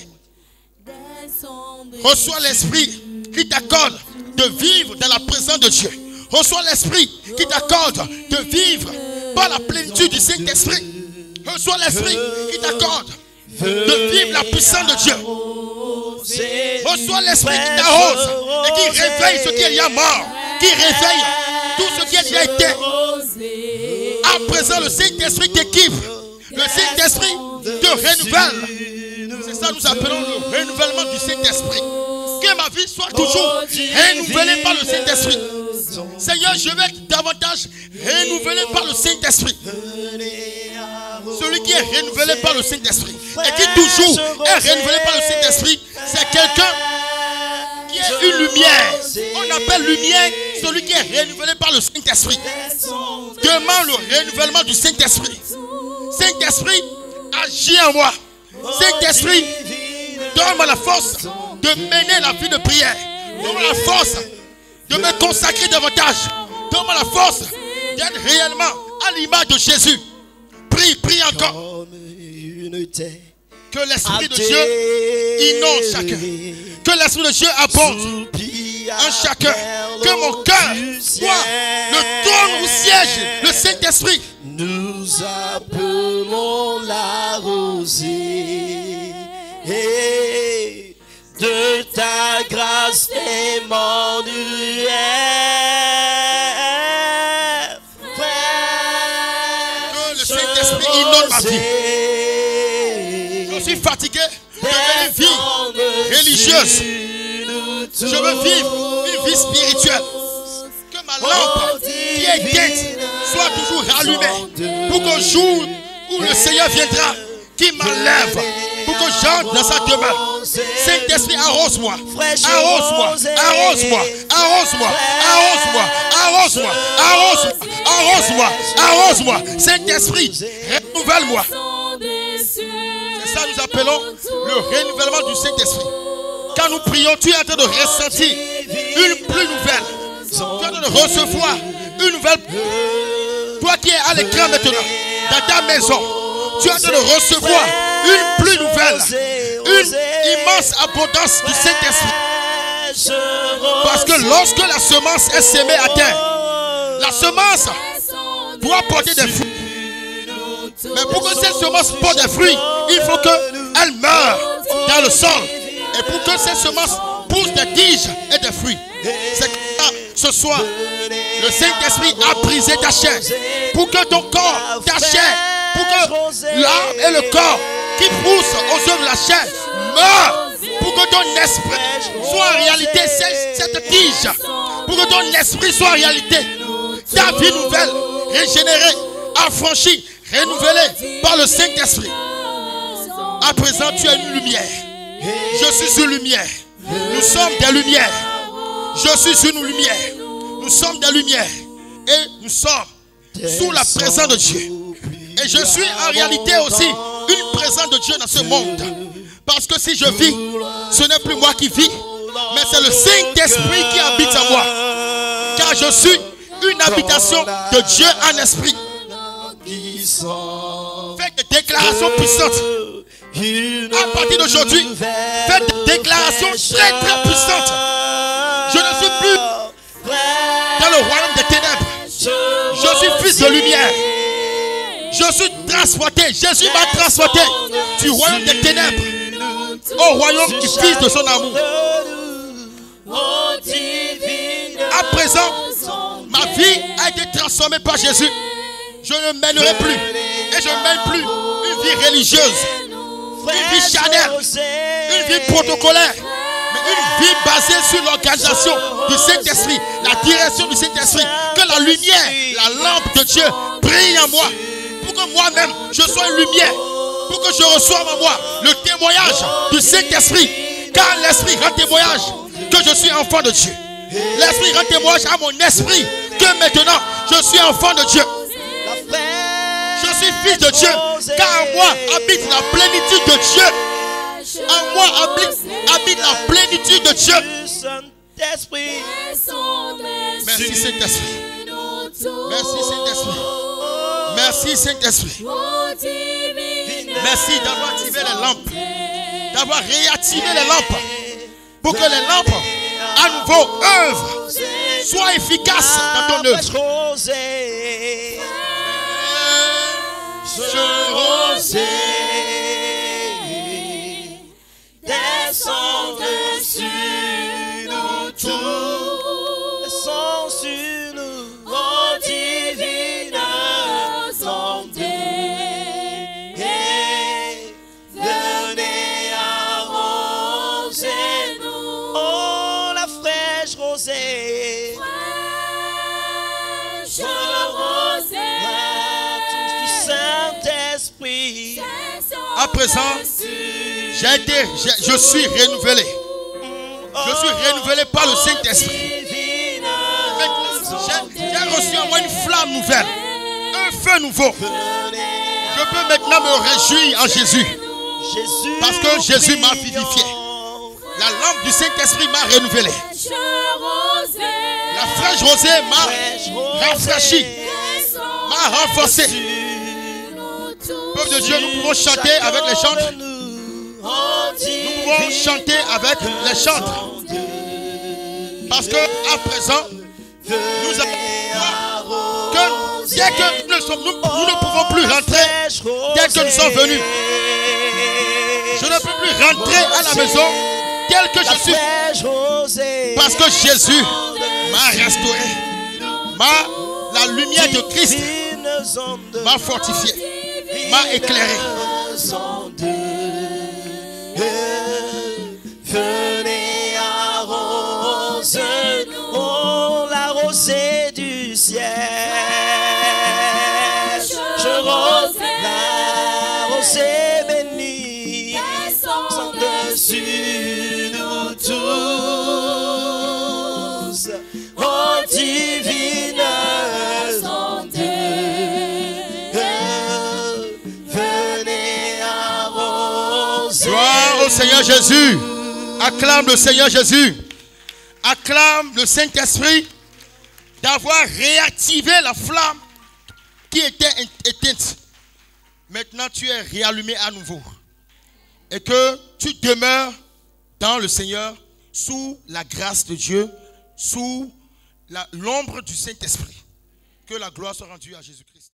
A: Reçois l'Esprit qui t'accorde de vivre dans la présence de Dieu. Reçois l'Esprit qui t'accorde de vivre par la plénitude du Saint-Esprit. Reçois l'Esprit qui t'accorde de vivre la puissance de Dieu. Reçois l'Esprit qui t'arrose et qui réveille ce qui est déjà mort, qui réveille tout ce qui a déjà été. À présent, le Saint-Esprit t'équipe. Le Saint-Esprit te renouvelle. C'est ça que nous appelons le renouvellement du Saint-Esprit. Que ma vie soit toujours renouvelée par le Saint-Esprit. Seigneur, je vais être davantage renouvelé par le Saint-Esprit. Celui qui est renouvelé par le Saint-Esprit et qui toujours est renouvelé par le Saint-Esprit, c'est quelqu'un qui est une lumière. On appelle lumière celui qui est renouvelé par le Saint-Esprit. Demande le renouvellement du Saint-Esprit. Saint-Esprit, agis en moi. Saint-Esprit, donne-moi la force de mener la vie de prière. Donne-moi la force de me consacrer davantage. Donne-moi la force d'être réellement à l'image de Jésus. Prie, prie encore. Que l'Esprit de Dieu inonde chacun. Que l'Esprit de Dieu abonde en chacun. Que mon cœur soit le trône où siège le Saint-Esprit.
E: Nous appelons la rosée de ta grâce Emmanuel.
A: Que le Saint-Esprit inonde ma vie. Je suis fatigué de une vie religieuse. Je veux vivre une vie spirituelle. Que ma lampe qui est éteinte soit toujours rallumée. Pour qu'au jour où le Seigneur viendra, qu'il m'enlève. Pour que j'entre dans sa demeure. Saint-Esprit, arrose-moi. Arrose-moi. Arrose-moi. Arrose-moi. Arrose-moi. Arrose-moi. Arrose-moi. Arrose-moi. Arrose-moi. Saint-Esprit, renouvelle-moi. C'est ça que nous appelons le renouvellement du Saint-Esprit. Quand nous prions, tu es en train de ressentir une pluie nouvelle. Tu es en train de recevoir une nouvelle. Toi qui es à l'écran maintenant, dans ta maison, tu es en train de recevoir une pluie nouvelle, une immense abondance du Saint-Esprit. Parce que lorsque la semence est semée à terre, la semence doit porter des fruits. Mais pour que cette semence porte des fruits, il faut qu'elle meure dans le sol. Et pour que cette semence pousse des tiges et des fruits. C'est que ce soir, le Saint-Esprit a brisé ta chair. Pour que ton corps, ta chair, pour que l'âme et le corps qui poussent aux œuvres de la chair meurent. Pour que ton esprit soit en réalité cette, cette tige. Pour que ton esprit soit en réalité ta vie nouvelle, régénérée, affranchie, renouvelée par le Saint-Esprit. À présent, tu es une lumière. Je suis une lumière. Nous sommes des lumières. Je suis une lumière. Nous sommes des lumières. Et nous sommes sous la présence de Dieu. Et je suis en réalité aussi une présence de Dieu dans ce monde. Parce que si je vis, ce n'est plus moi qui vis, mais c'est le Saint-Esprit qui habite en moi. Car je suis une habitation de Dieu en esprit. Faites des déclarations puissantes. À partir d'aujourd'hui, faites des déclarations très très puissantes. Je ne suis plus dans le royaume des ténèbres. Je suis fils de lumière. Je suis transporté. Jésus m'a transporté du royaume des ténèbres au royaume du fils de son amour. À présent, ma vie a été transformée par Jésus. Je ne mènerai plus et je ne mène plus une vie religieuse, une vie charnelle, une vie protocolaire, mais une vie basée sur l'organisation du Saint-Esprit, la direction du Saint-Esprit. Que la lumière, la lampe de Dieu brille en moi, pour que moi-même je sois une lumière, pour que je reçoive en moi le témoignage du Saint-Esprit. Car l'Esprit rend témoignage que je suis enfant de Dieu. L'Esprit rend témoignage à mon esprit que maintenant je suis enfant de Dieu. Je suis fils de Dieu, car en moi habite la plénitude de Dieu. En moi habite, habite la plénitude de Dieu. Merci Saint-Esprit. Merci Saint-Esprit. Merci Saint-Esprit. Merci d'avoir activé les lampes, d'avoir réactivé les lampes, pour que les lampes à nouveau œuvrent, soient efficaces dans ton œuvre.
E: Je rosée, descends dessus nous tous, descends sur nous, oh divine assemblée, venez arroser nous, oh la fraîche rosée, fraîche rosée.
A: À présent, j'ai été, je, je suis renouvelé. Je suis renouvelé par le Saint-Esprit. J'ai reçu en moi une flamme nouvelle, un feu nouveau. Je peux maintenant me réjouir en Jésus, parce que Jésus m'a vivifié. La lampe du Saint-Esprit m'a renouvelé. La fraîche rosée m'a rafraîchi, m'a renforcé. Peuple de Dieu, nous pouvons chanter avec les chantres. Nous pouvons chanter avec les chantres. Parce que à présent, nous avons que dès que nous, sommes, nous, nous ne pouvons plus rentrer dès que nous sommes venus. Je ne peux plus rentrer à la maison tel que je suis. Parce que Jésus m'a restauré. Ma, la lumière de Christ m'a fortifié, m'a éclairé.
E: Venez arroser, oh la rosée du ciel. Je rose la rosée bénie, descend dessus nous tous, oh divine
A: au Seigneur Jésus. Acclame le Seigneur Jésus. Acclame le Saint-Esprit d'avoir réactivé la flamme qui était éteinte. Maintenant, tu es réallumé à nouveau. Et que tu demeures dans le Seigneur sous la grâce de Dieu, sous l'ombre du Saint-Esprit. Que la gloire soit rendue à Jésus-Christ.